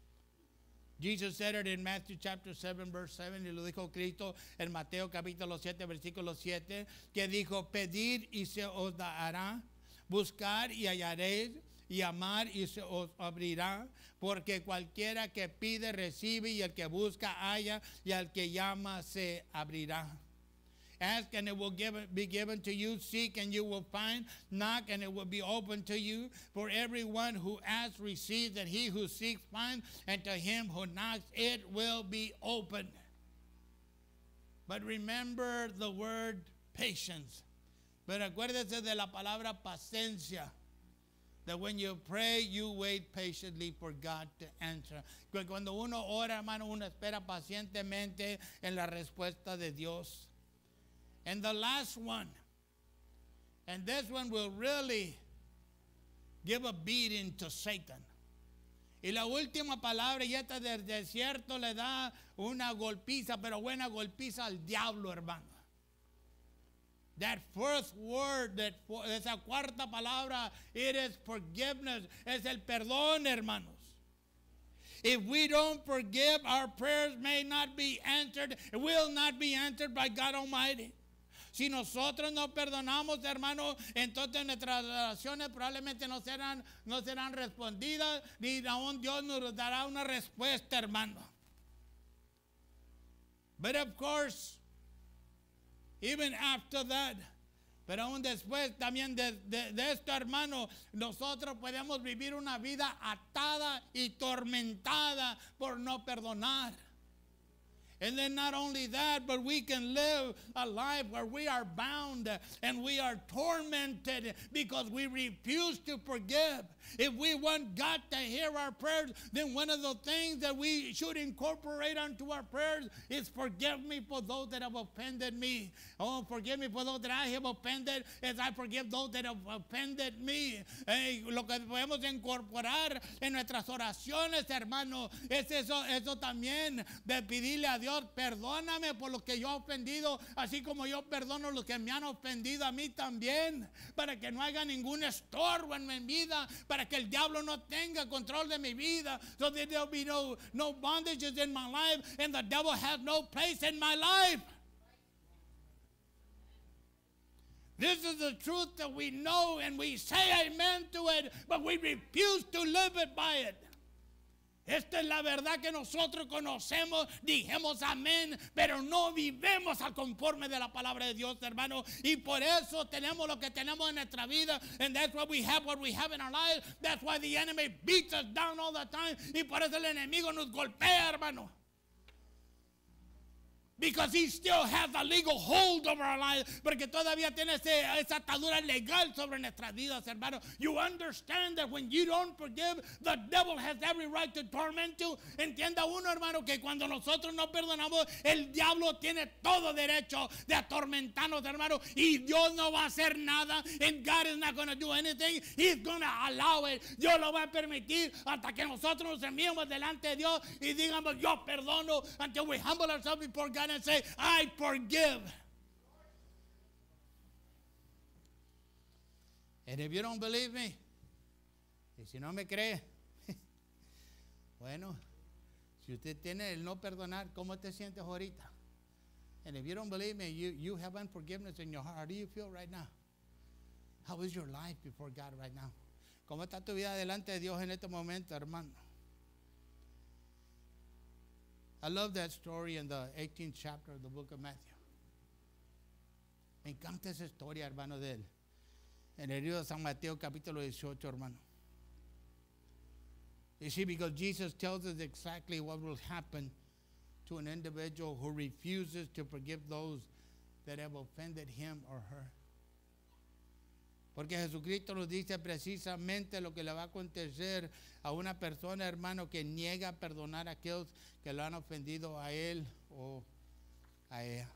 Jesus said it in Matthew chapter seven, verse seven, y lo dijo Cristo en Mateo capítulo siete, versículo siete, que dijo, pedid y se os dará, buscar y hallaréis, y amar y se os abrirá, porque cualquiera que pide recibe, y el que busca halla, y al que llama se abrirá. Ask and it will give, be given to you. Seek and you will find. Knock and it will be open to you. For everyone who asks receives, and he who seeks finds, and to him who knocks it will be opened. But remember the word patience. Pero acuérdese de la palabra paciencia. That when you pray, you wait patiently for God to answer. Cuando uno ora, hermano, uno espera pacientemente en la respuesta de Dios. And the last one, and this one will really give a beating to Satan. Y la última palabra, y esta del desierto le da una golpiza, pero buena golpiza al diablo, hermano. That first word, that, esa cuarta palabra, it is forgiveness. Es el perdón, hermanos. If we don't forgive, our prayers may not be answered. It will not be answered by God Almighty. Si nosotros no perdonamos, hermanos, entonces nuestras oraciones probablemente no serán, no serán respondidas, ni aún Dios nos dará una respuesta, hermano. But of course, even after that, pero aún después también de, de, de esto, hermano, nosotros podemos vivir una vida atada y tormentada por no perdonar. And then not only that, but we can live a life where we are bound and we are tormented because we refuse to forgive. If we want God to hear our prayers, then one of the things that we should incorporate onto our prayers is forgive me for those that have offended me. Oh, forgive me for those that I have offended as I forgive those that have offended me. Eh, lo que podemos incorporar en nuestras oraciones, hermano, es eso, eso también de pedirle a Dios, perdóname por lo que yo he ofendido, así como yo perdono los que me han ofendido a mí también, para que no haya ningún estorbo en mi vida, para que el diablo no tenga control de mi vida, so that there will be no, no bondages in my life, and the devil has no place in my life. This is the truth that we know and we say amen to it, but we refuse to live it by it. Esta es la verdad que nosotros conocemos, dijimos amén, pero no vivimos al conforme de la palabra de Dios, hermano. Y por eso tenemos lo que tenemos en nuestra vida. And that's why we have what we have in our lives. That's why the enemy beats us down all the time. Y por eso el enemigo nos golpea, hermano. Because he still has a legal hold over our lives. Porque todavía tiene ese, esa atadura legal sobre nuestras vidas, hermano. You understand that when you don't forgive, the devil has every right to torment you. Entienda uno, hermano, que cuando nosotros no perdonamos, el diablo tiene todo derecho de atormentarnos, hermano. Y Dios no va a hacer nada. And God is not going to do anything. He's going to allow it. Dios lo va a permitir hasta que nosotros nos enviemos delante de Dios y digamos, yo perdono, until we humble ourselves before God and say, I forgive. And if you don't believe me, y si no me cree, bueno, si usted tiene el no perdonar, ¿cómo te sientes ahorita? And if you don't believe me, you, you have unforgiveness in your heart. How do you feel right now? How is your life before God right now? ¿Cómo está tu vida delante de Dios en este momento, hermano? I love that story in the eighteenth chapter of the book of Matthew. Me encanta esa historia, hermano, de él. En el libro de San Mateo, capítulo dieciocho, hermano. You see, because Jesus tells us exactly what will happen to an individual who refuses to forgive those that have offended him or her. Porque Jesucristo nos dice precisamente lo que le va a acontecer a una persona, hermano, que niega a perdonar a aquellos que lo han ofendido a él o a ella.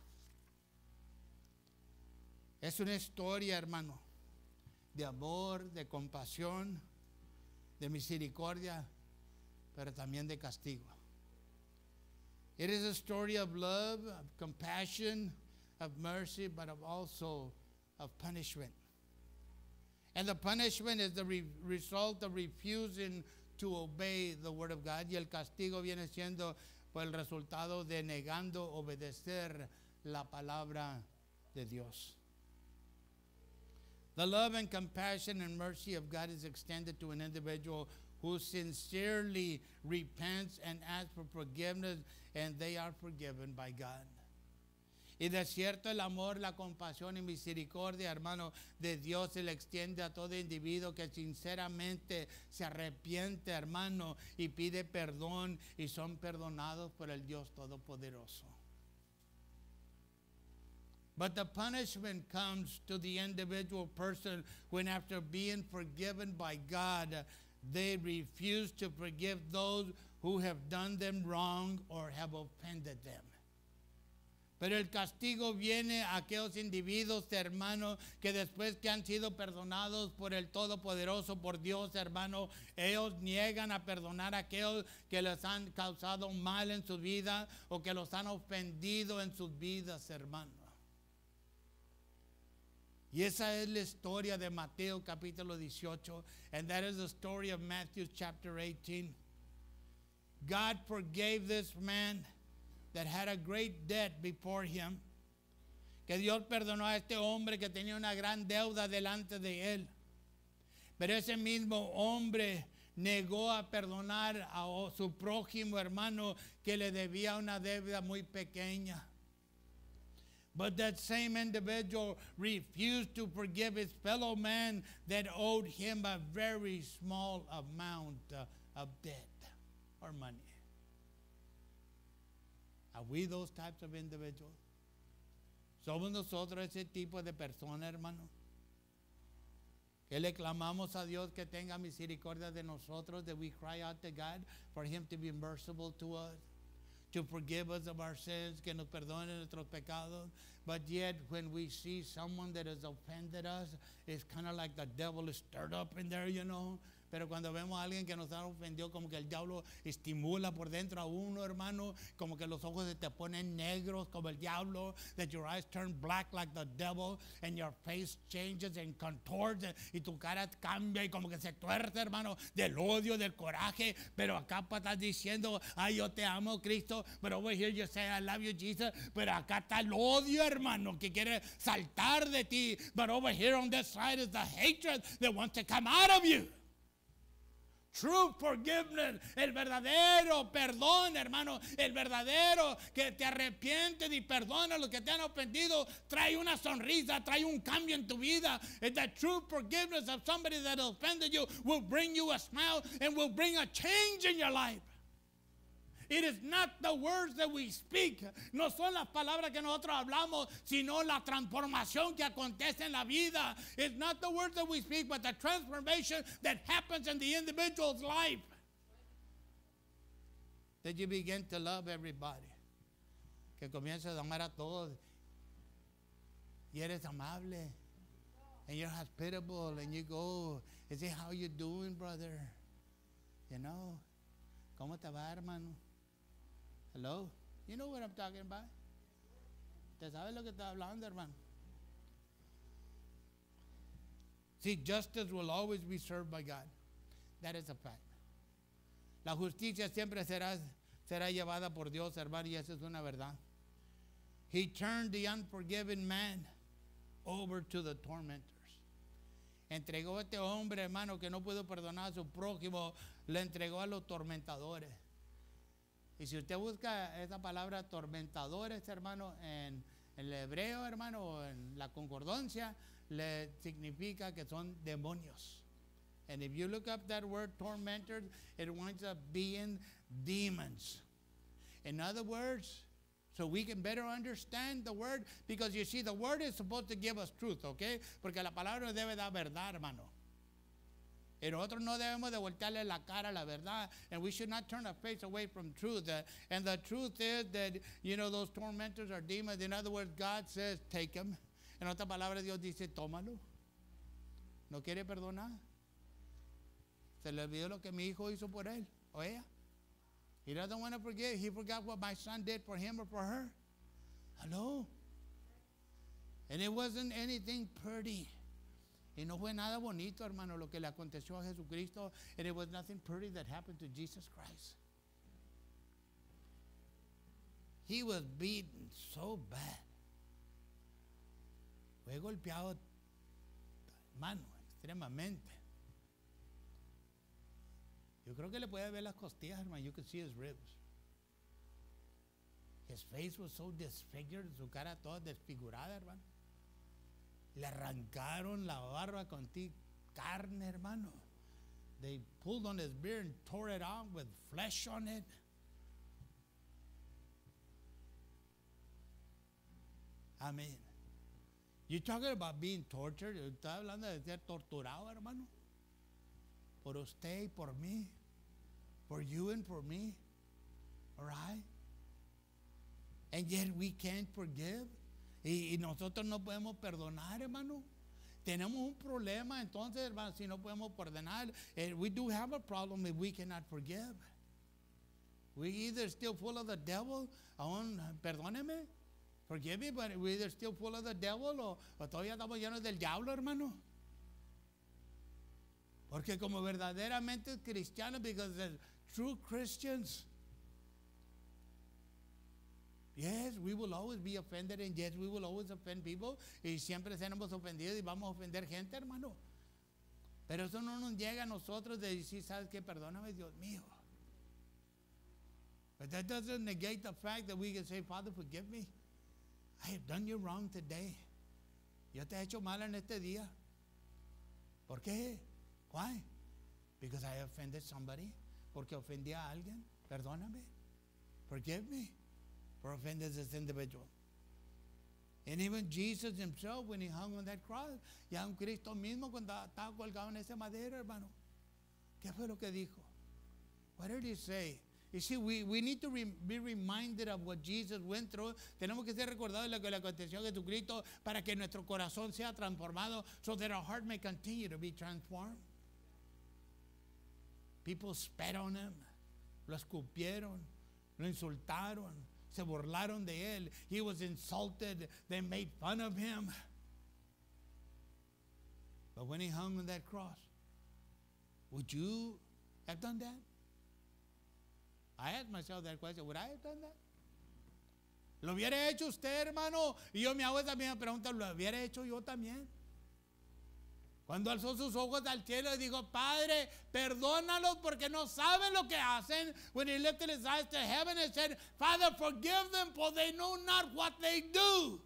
Es una historia, hermano, de amor, de compasión, de misericordia, pero también de castigo. It is a story of love, of compassion, of mercy, but of also of punishment. And the punishment is the re result of refusing to obey the word of God. Y el castigo viene siendo por el resultado de negando obedecer la palabra de Dios. The love and compassion and mercy of God is extended to an individual who sincerely repents and asks for forgiveness, and they are forgiven by God. Y de cierto el amor, la compasión y misericordia, hermano, de Dios se le extiende a todo individuo que sinceramente se arrepiente, hermano, y pide perdón y son perdonados por el Dios Todopoderoso. But the punishment comes to the individual person when, after being forgiven by God, they refuse to forgive those who have done them wrong or have offended them. Pero el castigo viene a aquellos individuos, hermano, que después que han sido perdonados por el Todopoderoso, por Dios, hermano, ellos niegan a perdonar a aquellos que les han causado mal en su vida o que los han ofendido en sus vidas, hermano. Y esa es la historia de Mateo capítulo dieciocho, and that is the story of Matthew chapter eighteen. God forgave this man that had a great debt before him. Que Dios perdonó a este hombre que tenía una gran deuda delante de él. Pero ese mismo hombre negó a perdonar a su prójimo hermano que le debía una deuda muy pequeña. But that same individual refused to forgive his fellow man that owed him a very small amount uh, of debt or money. Are we those types of individuals? ¿Somos nosotros ese tipo de persona, hermano? Que le clamamos a Dios que tenga misericordia de nosotros, that we cry out to God for Him to be merciful to us, to forgive us of our sins, que nos perdone nuestros pecados. But yet, when we see someone that has offended us, it's kind of like the devil is stirred up in there, you know. Pero cuando vemos a alguien que nos ha ofendido, como que el diablo estimula por dentro a uno, hermano, como que los ojos se te ponen negros como el diablo, that your eyes turn black like the devil, and your face changes and contorts, y tu cara cambia y como que se tuerce, hermano, del odio, del coraje. Pero acá estás diciendo, ay, yo te amo, Cristo, but over here you say, I love you, Jesus. Pero acá está el odio, hermano, que quiere saltar de ti, but over here on this side is the hatred that wants to come out of you. True forgiveness, el verdadero perdón, hermano, el verdadero que te arrepientes y perdona a los que te han ofendido, trae una sonrisa, trae un cambio en tu vida. And the true forgiveness of somebody that offended you will bring you a smile and will bring a change in your life. It is not the words that we speak. No son las palabras que nosotros hablamos, sino la transformación que acontece en la vida. It's not the words that we speak, but the transformation that happens in the individual's life. That you begin to love everybody. Que comiences a amar a todos. Y eres amable. And you're hospitable. And you go, is it how you doing, brother? You know, ¿cómo te va, hermano? Hello? You know what I'm talking about? ¿Te sabes lo que está hablando, hermano? See, justice will always be served by God. That is a fact. La justicia siempre será, será llevada por Dios, hermano, y eso es una verdad. He turned the unforgiven man over to the tormentors. Entregó a este hombre, hermano, que no pudo perdonar a su prójimo, le entregó a los tormentadores. Y si usted busca esa palabra tormentadores, hermano, en, en el hebreo, hermano, o en la concordancia, le significa que son demonios. And if you look up that word tormentors, it winds up being demons. In other words, so we can better understand the word, because you see, the word is supposed to give us truth, okay? Porque la palabra nos debe dar verdad, hermano. Y nosotros no debemos de voltearle la cara a la verdad. And we should not turn our face away from truth. Uh, and the truth is that, you know, those tormentors are demons. In other words, God says, take them. En otra palabra, Dios dice, tómalo. ¿No quiere perdonar? Se le olvidó lo que mi hijo hizo por él o ella. He doesn't want to forgive. He forgot what my son did for him or for her. Hello? And it wasn't anything pretty. Y no fue nada bonito, hermano, lo que le aconteció a Jesucristo. And it was nothing pretty that happened to Jesus Christ. He was beaten so bad. Fue golpeado, hermano, extremadamente. Yo creo que le puede ver las costillas, hermano. You could see his ribs. His face was so disfigured, su cara toda desfigurada, hermano. Le arrancaron la barba con ti carne, hermano. They pulled on his beard and tore it off with flesh on it. Amén. You talking about being tortured? ¿Está hablando de ser torturado, hermano? Por usted y por mí. For you and for me. All right? And yet we can't forgive. Y, y nosotros no podemos perdonar, hermano. Tenemos un problema, entonces, hermano, si no podemos perdonar. Eh, we do have a problem if we cannot forgive. We either still full of the devil, aún, perdóneme, forgive me, but we either still full of the devil o, o todavía estamos llenos del diablo, hermano. Porque como verdaderamente cristianos, because the true Christians, yes, we will always be offended, and yes, we will always offend people. Y siempre seremos ofendidos y vamos a ofender gente, hermano. Pero eso no nos llega a nosotros de decir, ¿sabes qué? Perdóname, Dios mío. But that doesn't negate the fact that we can say, Father, forgive me. I have done you wrong today. Yo te he hecho mal en este día. ¿Por qué? Why? Because I offended somebody. Porque ofendí a alguien. Perdóname. Forgive me for offending this individual. And even Jesus himself, when he hung on that cross, ya un Cristo mismo cuando estaba colgado en ese madero, hermano, ¿qué fue lo que dijo? What did he say? You see, we, we need to re, be reminded of what Jesus went through. Tenemos que ser recordados de lo que le aconteció a Jesucristo para que nuestro corazón sea transformado, so that our heart may continue to be transformed. People spat on him. Lo escupieron. Lo insultaron. Se burlaron de él. He was insulted. They made fun of him. But when he hung on that cross, would you have done that? I asked myself that question. Would I have done that? ¿Lo hubiera hecho usted, hermano? Y yo me hago esa misma pregunta. ¿Lo hubiera hecho yo también? Cuando alzó sus ojos al cielo y dijo, Padre, perdónalos porque no saben lo que hacen. When he lifted his eyes to heaven and said, Father, forgive them for they know not what they do.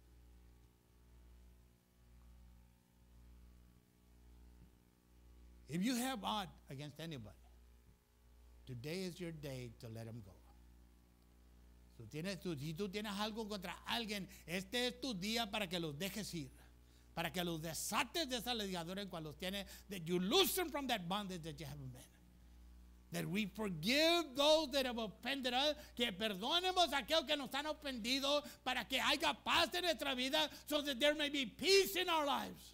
If you have aught against anybody, today is your day to let them go. Si, tienes, si tú tienes algo contra alguien, este es tu día para que los dejes ir. Para que los desates de esa ligadura en cual los tienes, that you loosen from that bondage that you have been. That we forgive those that have offended us, que perdonemos a aquellos que nos han ofendido, para que haya paz en nuestra vida, so that there may be peace in our lives.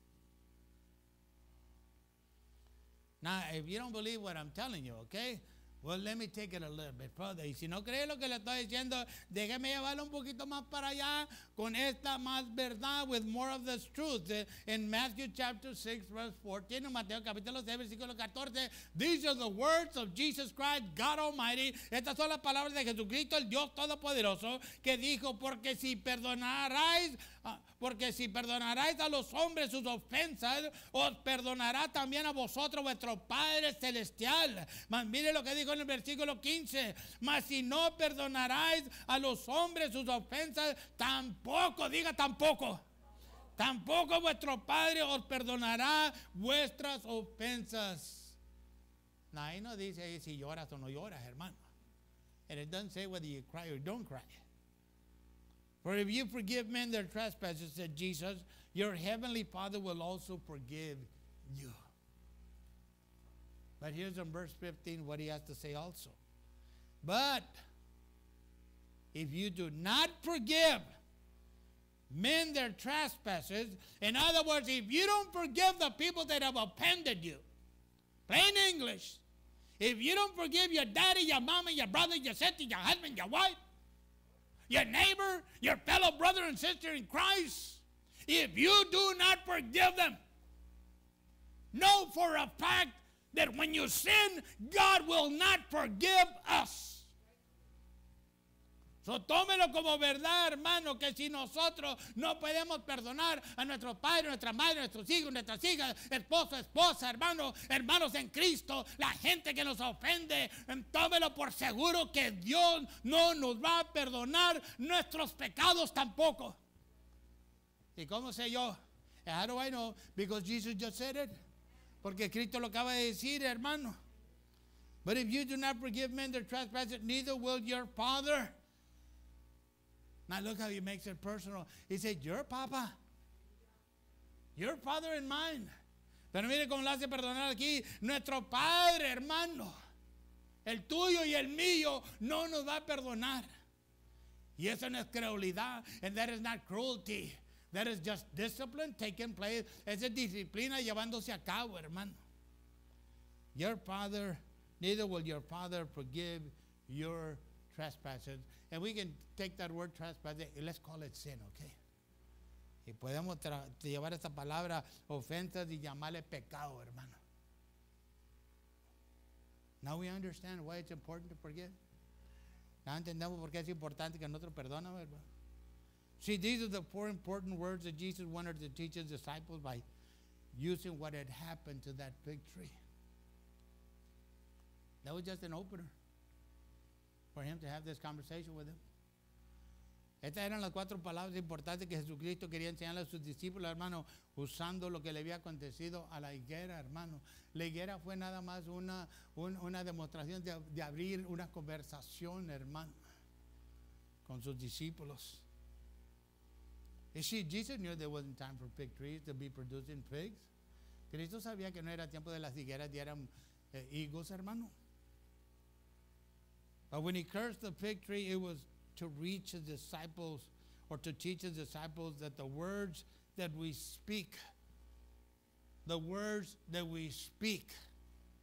Now, if you don't believe what I'm telling you, okay, well, let me take it a little bit further. Y si no cree lo que le estoy diciendo, déjeme llevarlo un poquito más para allá con esta más verdad, with more of this truth. In Matthew chapter six, verse fourteen, en Mateo capítulo seis, versículo catorce, these are the words of Jesus Christ, God Almighty. Estas son las palabras de Jesucristo, el Dios Todopoderoso, que dijo, porque si perdonaráis, porque si perdonaráis a los hombres sus ofensas, os perdonará también a vosotros vuestro Padre Celestial. Mas mire lo que dijo en el versículo quince, mas si no perdonaráis a los hombres sus ofensas, tampoco, diga tampoco, tampoco vuestro Padre os perdonará vuestras ofensas. No, ahí no dice si lloras o no lloras, hermano. And it doesn't say whether you cry or don't cry. For if you forgive men their trespasses, said Jesus, your heavenly Father will also forgive you. But here's in verse fifteen what he has to say also. But if you do not forgive men their trespasses, in other words, if you don't forgive the people that have offended you, plain English, if you don't forgive your daddy, your mama, your brother, your sister, your husband, your wife, your neighbor, your fellow brother and sister in Christ, if you do not forgive them, know for a fact that when you sin, God will not forgive us. So tómelo como verdad, hermano, que si nosotros no podemos perdonar a nuestros padres, nuestra madre, nuestros hijos, nuestras hijas, esposo, esposa, hermano, hermanos en Cristo, la gente que nos ofende, tómelo por seguro que Dios no nos va a perdonar nuestros pecados tampoco. ¿Y cómo sé yo? How do I know? Because Jesus just said it. Porque Cristo lo acaba de decir, hermano. But if you do not forgive men their trespasses, neither will your Father. Now look how he makes it personal. He said, your Papa, your Father and mine. Pero mire cómo lo hace perdonar aquí. Nuestro Padre, hermano, el tuyo y el mío, no nos va a perdonar. Y eso no es crueldad. And that is not cruelty. That is just discipline taking place. Esa es disciplina llevándose a cabo, hermano. Your Father, neither will your Father forgive your trespasses. And we can take that word trespass, let's call it sin, okay? Y podemos llevar esta palabra ofensas y llamarle pecado, hermano. Now we understand why it's important to forgive. Now entendemos por qué es importante que nosotros perdonemos, hermano. See, these are the four important words that Jesus wanted to teach his disciples by using what had happened to that fig tree. That was just an opener for him to have this conversation with them. Estas eran las cuatro palabras importantes que Jesucristo quería enseñarle a sus discípulos, hermano, usando lo que le había acontecido a la higuera, hermano. La higuera fue nada más una, un, una demostración de, de abrir una conversación, hermano, con sus discípulos. You see, Jesus knew there wasn't time for fig trees to be producing figs. Cristo sabía que no era tiempo de las higueras dieran eh, higos, hermano. But when he cursed the fig tree, it was to reach his disciples or to teach his disciples that the words that we speak, the words that we speak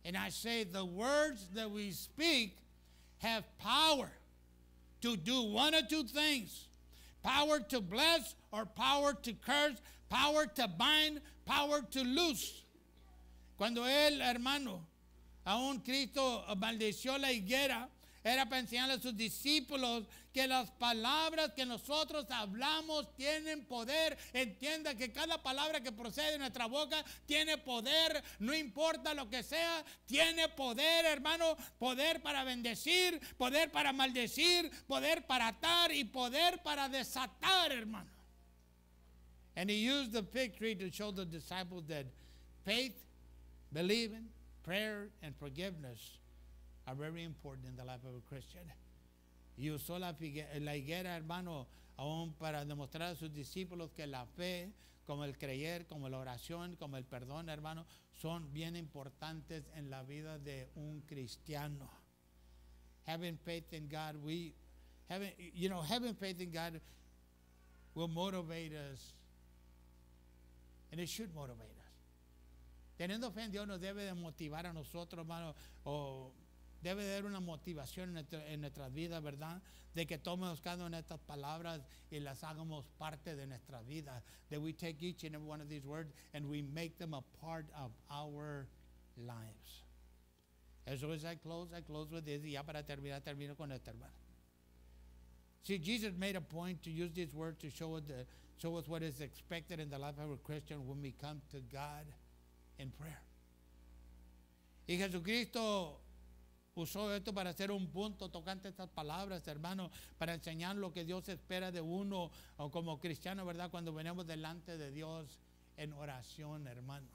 And I say the words that we speak have power to do one or two things. Power to bless or power to curse, power to bind, power to loose. Cuando él, hermano, aún Cristo maldició la higuera, era para enseñarle a sus discípulos que las palabras que nosotros hablamos tienen poder. Entienda que cada palabra que procede de nuestra boca tiene poder, no importa lo que sea, tiene poder, hermano, poder para bendecir, poder para maldecir, poder para atar y poder para desatar, hermano. And he used the fig tree to show the disciples that faith, believing, prayer, and forgiveness are very important in the life of a Christian. Y usó la, la higuera, hermano, aún para demostrar a sus discípulos que la fe, como el creer, como la oración, como el perdón, hermano, son bien importantes en la vida de un cristiano. Having faith in God, we, having, you know, having faith in God will motivate us, and it should motivate us. Teniendo fe en Dios nos debe de motivar a nosotros, hermano, o debe de haber una motivación en, nuestro, en nuestras vidas, ¿verdad? De que tomemos cada una de estas palabras y las hagamos parte de nuestra vida. That we take each and every one of these words and we make them a part of our lives. Eso es, I close, I close with this. Y ya para terminar, termino con esto, hermano. See, Jesus made a point to use these words to show us, the, show us what is expected in the life of a Christian when we come to God in prayer. Y Jesucristo usó esto para hacer un punto tocante estas palabras, hermano, para enseñar lo que Dios espera de uno o como cristiano, ¿verdad? Cuando venimos delante de Dios en oración, hermano.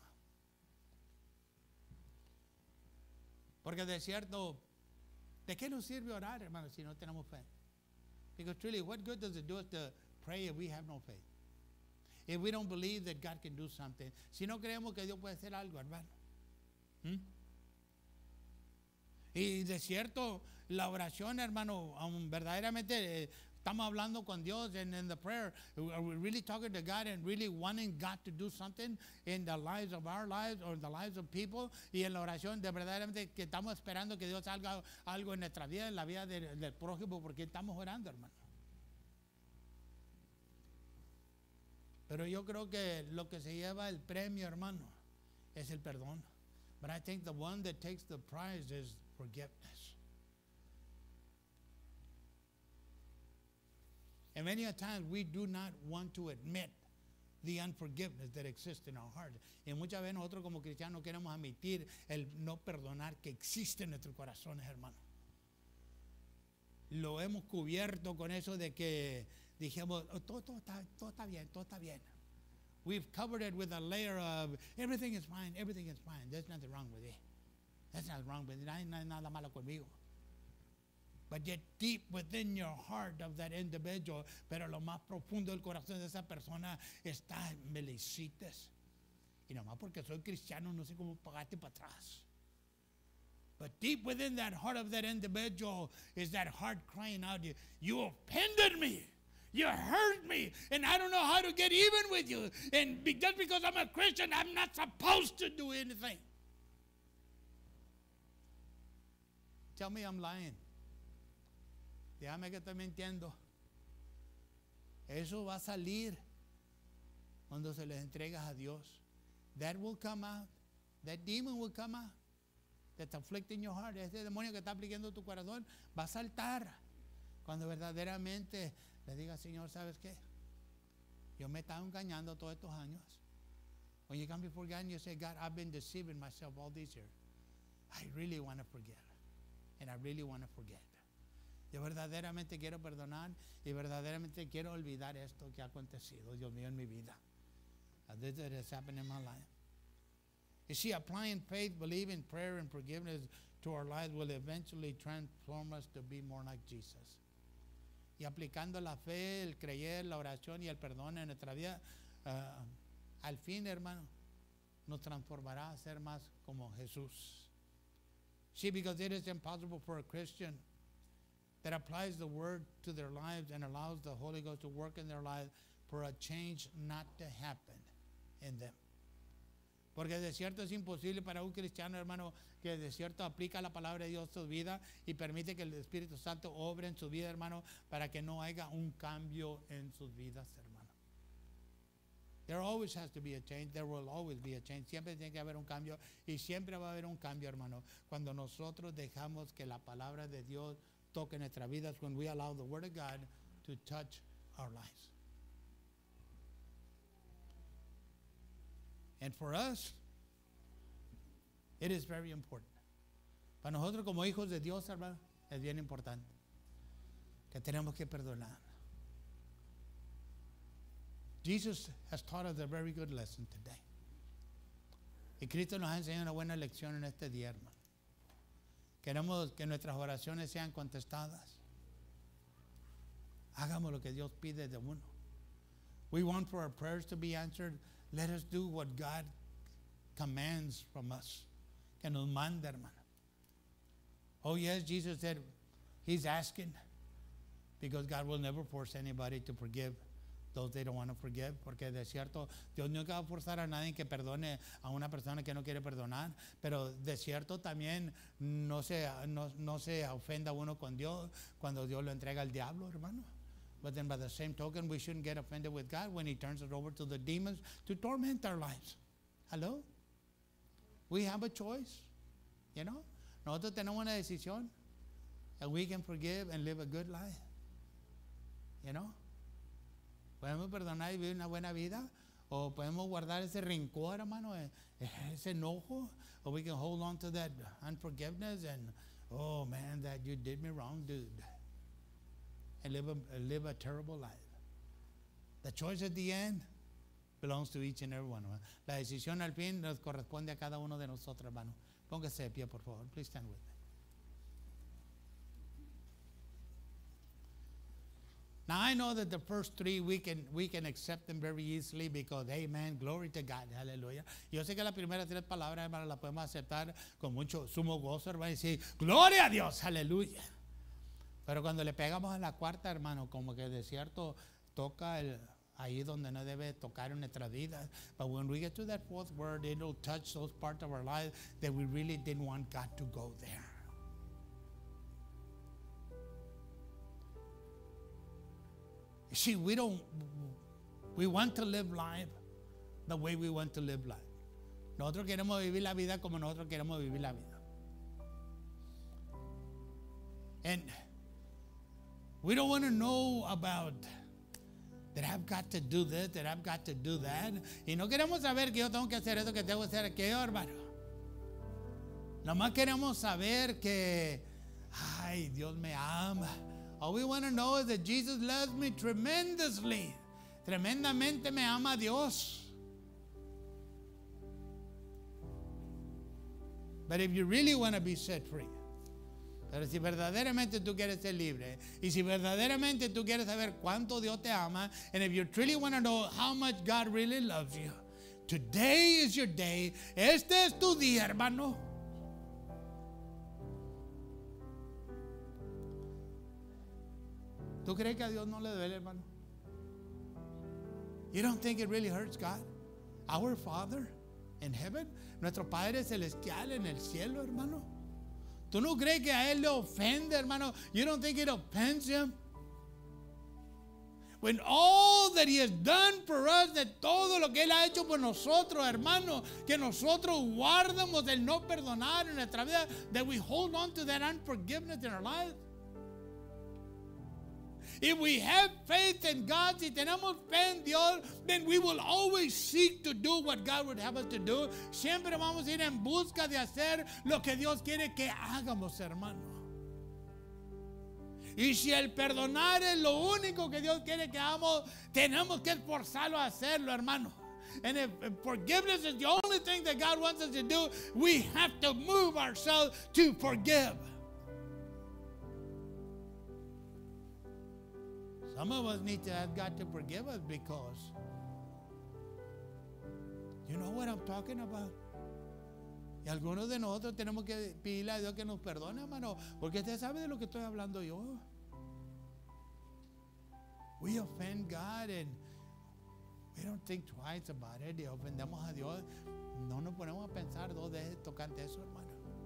Porque de cierto, ¿de qué nos sirve orar, hermano, si no tenemos fe? Because truly, what good does it do us to pray if we have no faith? If we don't believe that God can do something. Si no creemos que Dios puede hacer algo, hermano. ¿Mm? Y de cierto, la oración, hermano, um, verdaderamente eh, estamos hablando con Dios and in the prayer, are we really talking to God and really wanting God to do something in the lives of our lives or in the lives of people? Y en la oración, de verdaderamente que estamos esperando que Dios haga algo en nuestra vida, en la vida de, del prójimo, porque estamos orando, hermano. Pero yo creo que lo que se lleva el premio, hermano, es el perdón. But I think the one that takes the prize is forgiveness. And many a times we do not want to admit the unforgiveness that exists in our heart. Y muchas veces nosotros como cristianos queremos admitir el no perdonar que existe en nuestros corazones, hermano. Lo hemos cubierto con eso de que dijimos, oh, todo, todo, está, todo está bien, todo está bien. We've covered it with a layer of everything is fine, everything is fine. There's nothing wrong with it. There's nothing wrong with it. No hay nada malo conmigo. But yet deep within your heart of that individual, pero lo más profundo del corazón de esa persona está melicites. Y nomás porque soy cristiano no sé cómo pagarte para atrás. But deep within that heart of that individual is that heart crying out, you, you offended me. You hurt me, and I don't know how to get even with you. And be, just because I'm a Christian, I'm not supposed to do anything. Tell me I'm lying. Déjame que estoy mintiendo. Eso va a salir cuando se les entregas a Dios. That will come out. That demon will come out. That's afflicting your heart. Ese demonio que está afligiendo tu corazón va a saltar cuando verdaderamente le diga, Señor, ¿sabes qué? Yo me he estado engañando todos estos años. When you come before God and you say, God, I've been deceiving myself all these years. I really want to forgive. And I really want to forget. Yo verdaderamente quiero perdonar y verdaderamente quiero olvidar esto que ha acontecido, Dios mío, en mi vida. Uh, this that has happened in my life. You see, applying faith, believing, prayer, and forgiveness to our lives will eventually transform us to be more like Jesus. Y aplicando la fe, el creer, la oración y el perdón en nuestra vida, uh, al fin, hermano, nos transformará a ser más como Jesús. See, because it is impossible for a Christian that applies the word to their lives and allows the Holy Ghost to work in their lives for a change not to happen in them. Porque de cierto es imposible para un cristiano, hermano, que de cierto aplica la palabra de Dios en su vida y permite que el Espíritu Santo obre en su vida, hermano, para que no haya un cambio en sus vidas, hermano. There always has to be a change. There will always be a change. Siempre tiene que haber un cambio y siempre va a haber un cambio, hermano, cuando nosotros dejamos que la palabra de Dios toque nuestras vidas, when we allow the Word of God to touch our lives. And for us, it is very important. Para nosotros como hijos de Dios, hermano, es bien importante que tenemos que perdonar. Jesus has taught us a very good lesson today. Y Cristo nos ha enseñado una buena lección en este día, hermano. Queremos que nuestras oraciones sean contestadas. Hagamos lo que Dios pide de uno. We want for our prayers to be answered. Let us do what God commands from us. Que nos manda, hermano. Oh yes, Jesus said he's asking because God will never force anybody to forgive those they don't want to forgive. Porque de cierto, Dios nunca va a forzar a nadie que perdone a una persona que no quiere perdonar. Pero de cierto también no se, no, no se ofenda uno con Dios cuando Dios lo entrega al diablo, hermano. But then by the same token, we shouldn't get offended with God when he turns it over to the demons to torment our lives. Hello? We have a choice, you know? Nosotros tenemos una decisión, and we can forgive and live a good life, you know? Podemos perdonar y vivir una buena vida, o podemos guardar ese rencor, hermano, ese enojo, or we can hold on to that unforgiveness and, oh man, that you did me wrong, dude. And live a, live a terrible life. The choice at the end belongs to each and every one of us. La decisión al fin nos corresponde a cada uno de nosotros, hermano. Póngase de pie, por favor. Please stand with me. Now I know that the first three we can we can accept them very easily because, amen, glory to God, hallelujah. Yo sé que las primeras tres palabras, hermano, las podemos aceptar con mucho sumo gozo, hermano, y decir, gloria a Dios, aleluya. Pero cuando le pegamos a la cuarta, hermano, como que de cierto toca el, ahí donde no debe tocar en nuestra vida. But when we get to that fourth word, it'll touch those parts of our life that we really didn't want God to go there. You see, we don't, we want to live life the way we want to live life. Nosotros queremos vivir la vida como nosotros queremos vivir la vida. And we don't want to know about that I've got to do this, that I've got to do that. Y no queremos saber que yo tengo que hacer esto, que tengo que hacer aquello, hermano. Nomás queremos saber que, ay, Dios me ama. All we want to know is that Jesus loves me tremendously. Tremendamente me ama Dios. But if you really want to be set free, pero si verdaderamente tú quieres ser libre, y si verdaderamente tú quieres saber cuánto Dios te ama, and if you truly want to know how much God really loves you, today is your day. Este es tu día, hermano. ¿Tú crees que a Dios no le duele, hermano? You don't think it really hurts God? Our Father in heaven, nuestro Padre celestial en el cielo, hermano. ¿Tú no crees que a él le ofende, hermano? You don't think it offends him? When all that he has done for us, de todo lo que él ha hecho por nosotros, hermano, que nosotros guardamos el no perdonar en nuestra vida, that we hold on to that unforgiveness in our life. If we have faith in God, si tenemos fe en Dios, then we will always seek to do what God would have us to do. Siempre vamos a ir en busca de hacer lo que Dios quiere que hagamos, hermano. Y si el perdonar es lo único que Dios quiere que hagamos, tenemos que esforzarlo a hacerlo, hermano. And if, if forgiveness is the only thing that God wants us to do, we have to move ourselves to forgive. Some of us need to ask God to forgive us because you know what I'm talking about. Y algunos de nosotros tenemos que pedirle a Dios que nos perdone, hermano, porque usted sabe de lo que estoy hablando yo. We offend God and We don't think twice about it. Y ofendemos a Dios. No nos ponemos a pensar dos veces tocante eso, hermano.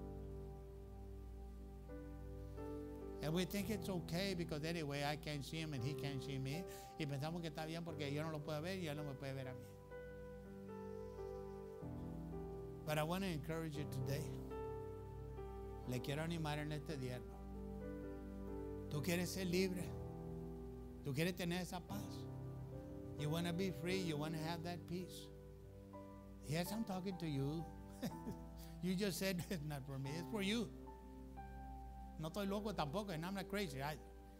And we think it's okay because anyway I can't see him and he can't see me. Y pensamos que está bien porque yo no lo puedo ver y él no me puede ver a mí. But I want to encourage you today. Le quiero animar en este día. Tú quieres ser libre. Tú quieres tener esa paz. You want to be free. You want to have that peace. Yes, I'm talking to you. You just said it's not for me. It's for you. No estoy loco tampoco, and I'm not crazy either.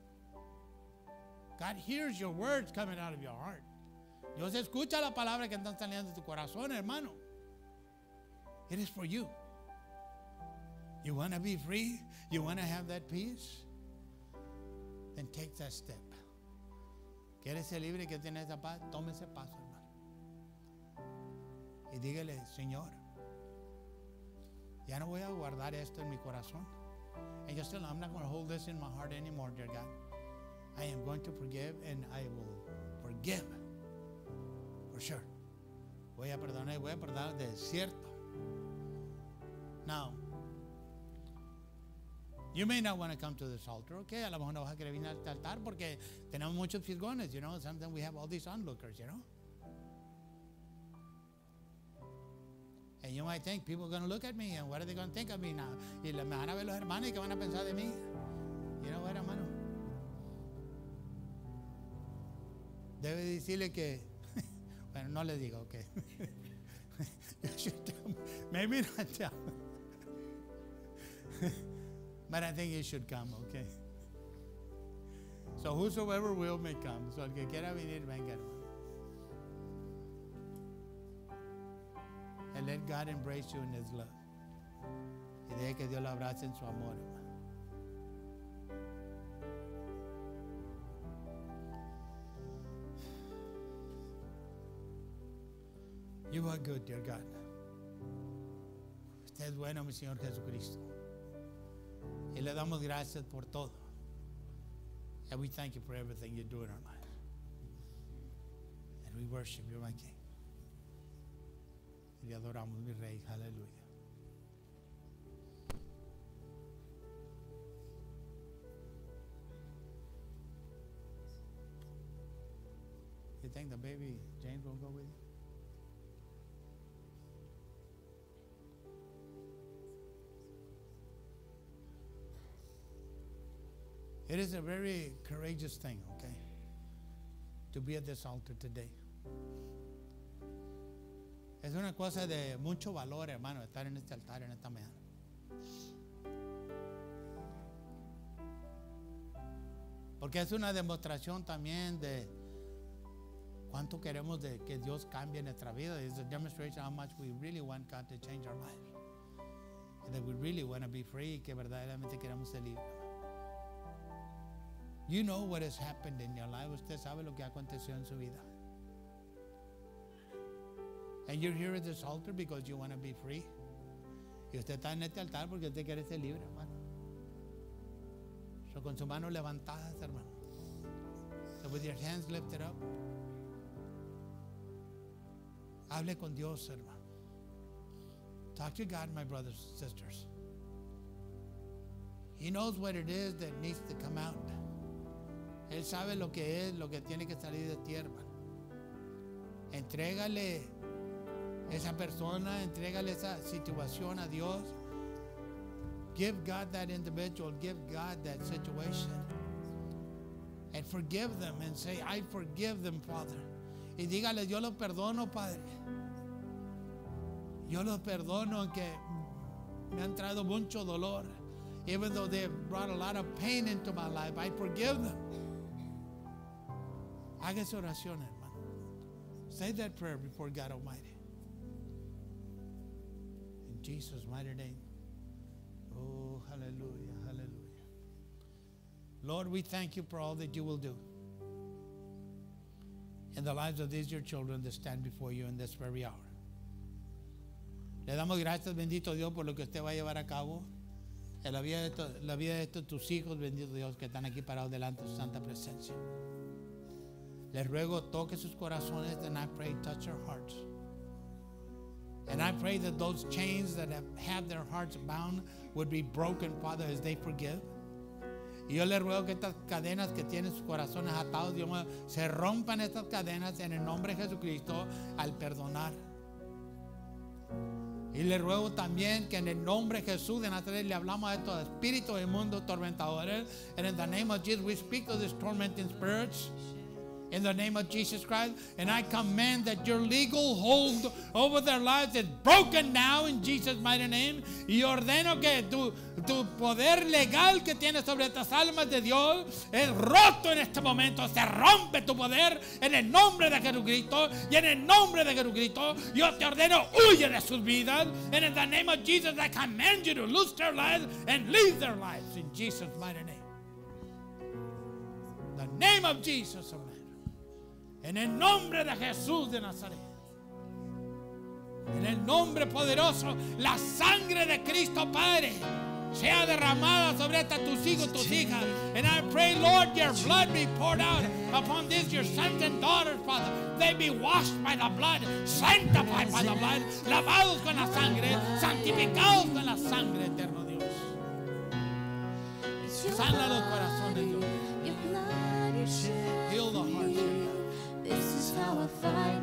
God hears your words coming out of your heart. Dios escucha la palabra que están saliendo de tu corazón, hermano. It is for you. You want to be free? You want to have that peace? Then take that step. ¿Quieres ser libre y que tienes esa paz? Tome ese paso, hermano. Y dígale, Señor, ya no voy a guardar esto en mi corazón. And just tell him, I'm not going to hold this in my heart anymore, dear God. I am going to forgive and I will forgive. For sure. Voy a perdonar y voy a perdonar de cierto. Now, you may not want to come to this altar, okay? A lo mejor no vas a querer venir al altar porque tenemos muchos fisgones, you know. Sometimes we have all these onlookers, you know. And you might think people are going to look at me and what are they going to think of me now? Y me van a ver los hermanos y qué van a pensar de mí. You know what, hermano? Debe decirle que, bueno, no le digo, okay. You should tell me. Maybe not tell. But I think you should come, okay? So whosoever will may come. So el que quiera venir, venga, hermano. And let God embrace you in His love. Y deje que Dios lo abrace en su amor, hermano. You are good, dear God. Usted es bueno, mi Señor Jesucristo. Y le damos gracias por todo. And we thank you for everything you do in our lives. And we worship you, my King. Y le adoramos, mi Rey. Aleluya. You think the baby James will go with you? It is a very courageous thing, okay, to be at this altar today. Es una cosa de mucho valor, hermano, estar en este altar en esta mañana. Porque es una demostración también de cuánto queremos de que Dios cambie nuestra vida. It's a demonstration how much we really want God to change our lives. And that we really want to be free, que verdaderamente queremos ser libres. You know what has happened in your life. Usted sabe lo que aconteció en su vida. And you're here at this altar because you want to be free. Y usted está en este altar porque usted quiere ser libre, hermano. So con sus manos levantadas, hermano. So with your hands lifted up. Hable con Dios, hermano. Talk to God, my brothers and sisters. He knows what it is that needs to come out. Él sabe lo que es, lo que tiene que salir de ti, hermano. Entrégale esa persona, entrégale esa situación a Dios. Give God that individual, give God that situation. And forgive them and say, I forgive them, Father. Y dígale, yo los perdono, Padre. Yo los perdono aunque me han traído mucho dolor. Even though they have brought a lot of pain into my life, I forgive them. Haga esa oración, hermano. Say that prayer before God Almighty. In Jesus' mighty name. Oh, hallelujah, hallelujah. Lord, we thank you for all that you will do in the lives of these your children that stand before you in this very hour. Le damos gracias, bendito Dios, por lo que usted va a llevar a cabo en la vida de, to, la vida de estos tus hijos, bendito Dios, que están aquí parados delante de su santa presencia. Les ruego toque sus corazones, and I pray touch their hearts. And I pray that those chains that have had their hearts bound would be broken, Father, as they forgive. Y yo les ruego que estas cadenas que tienen sus corazones atados, Dios mío, se rompan estas cadenas en el nombre de Jesucristo al perdonar. Y le ruego también que en el nombre de Jesús de Nazaret le hablamos a estos espíritus inmundos tormentadores. And in the name of Jesus, we speak to these tormenting spirits. In the name of Jesus Christ. And I command that your legal hold over their lives is broken now in Jesus' mighty name. Y ordeno que tu, tu poder legal que tienes sobre estas almas de Dios es roto en este momento. Se rompe tu poder en el nombre de Jesucristo. Y en el nombre de Jesucristo yo te ordeno, huye de sus vidas. And in the name of Jesus I command you to lose their lives and leave their lives in Jesus' mighty name. The name of Jesus of Nazareth. En el nombre de Jesús de Nazaret. En el nombre poderoso, la sangre de Cristo Padre sea derramada sobre estas tus hijos, tus hijas. And I pray, Lord, your blood be poured out upon these, your sons and daughters, Father. They be washed by the blood, sanctified by the blood, lavados con la sangre, santificados con la sangre, eterno Dios. Sana los corazones, Dios. Heal the hearts, Dios. This is how I fight.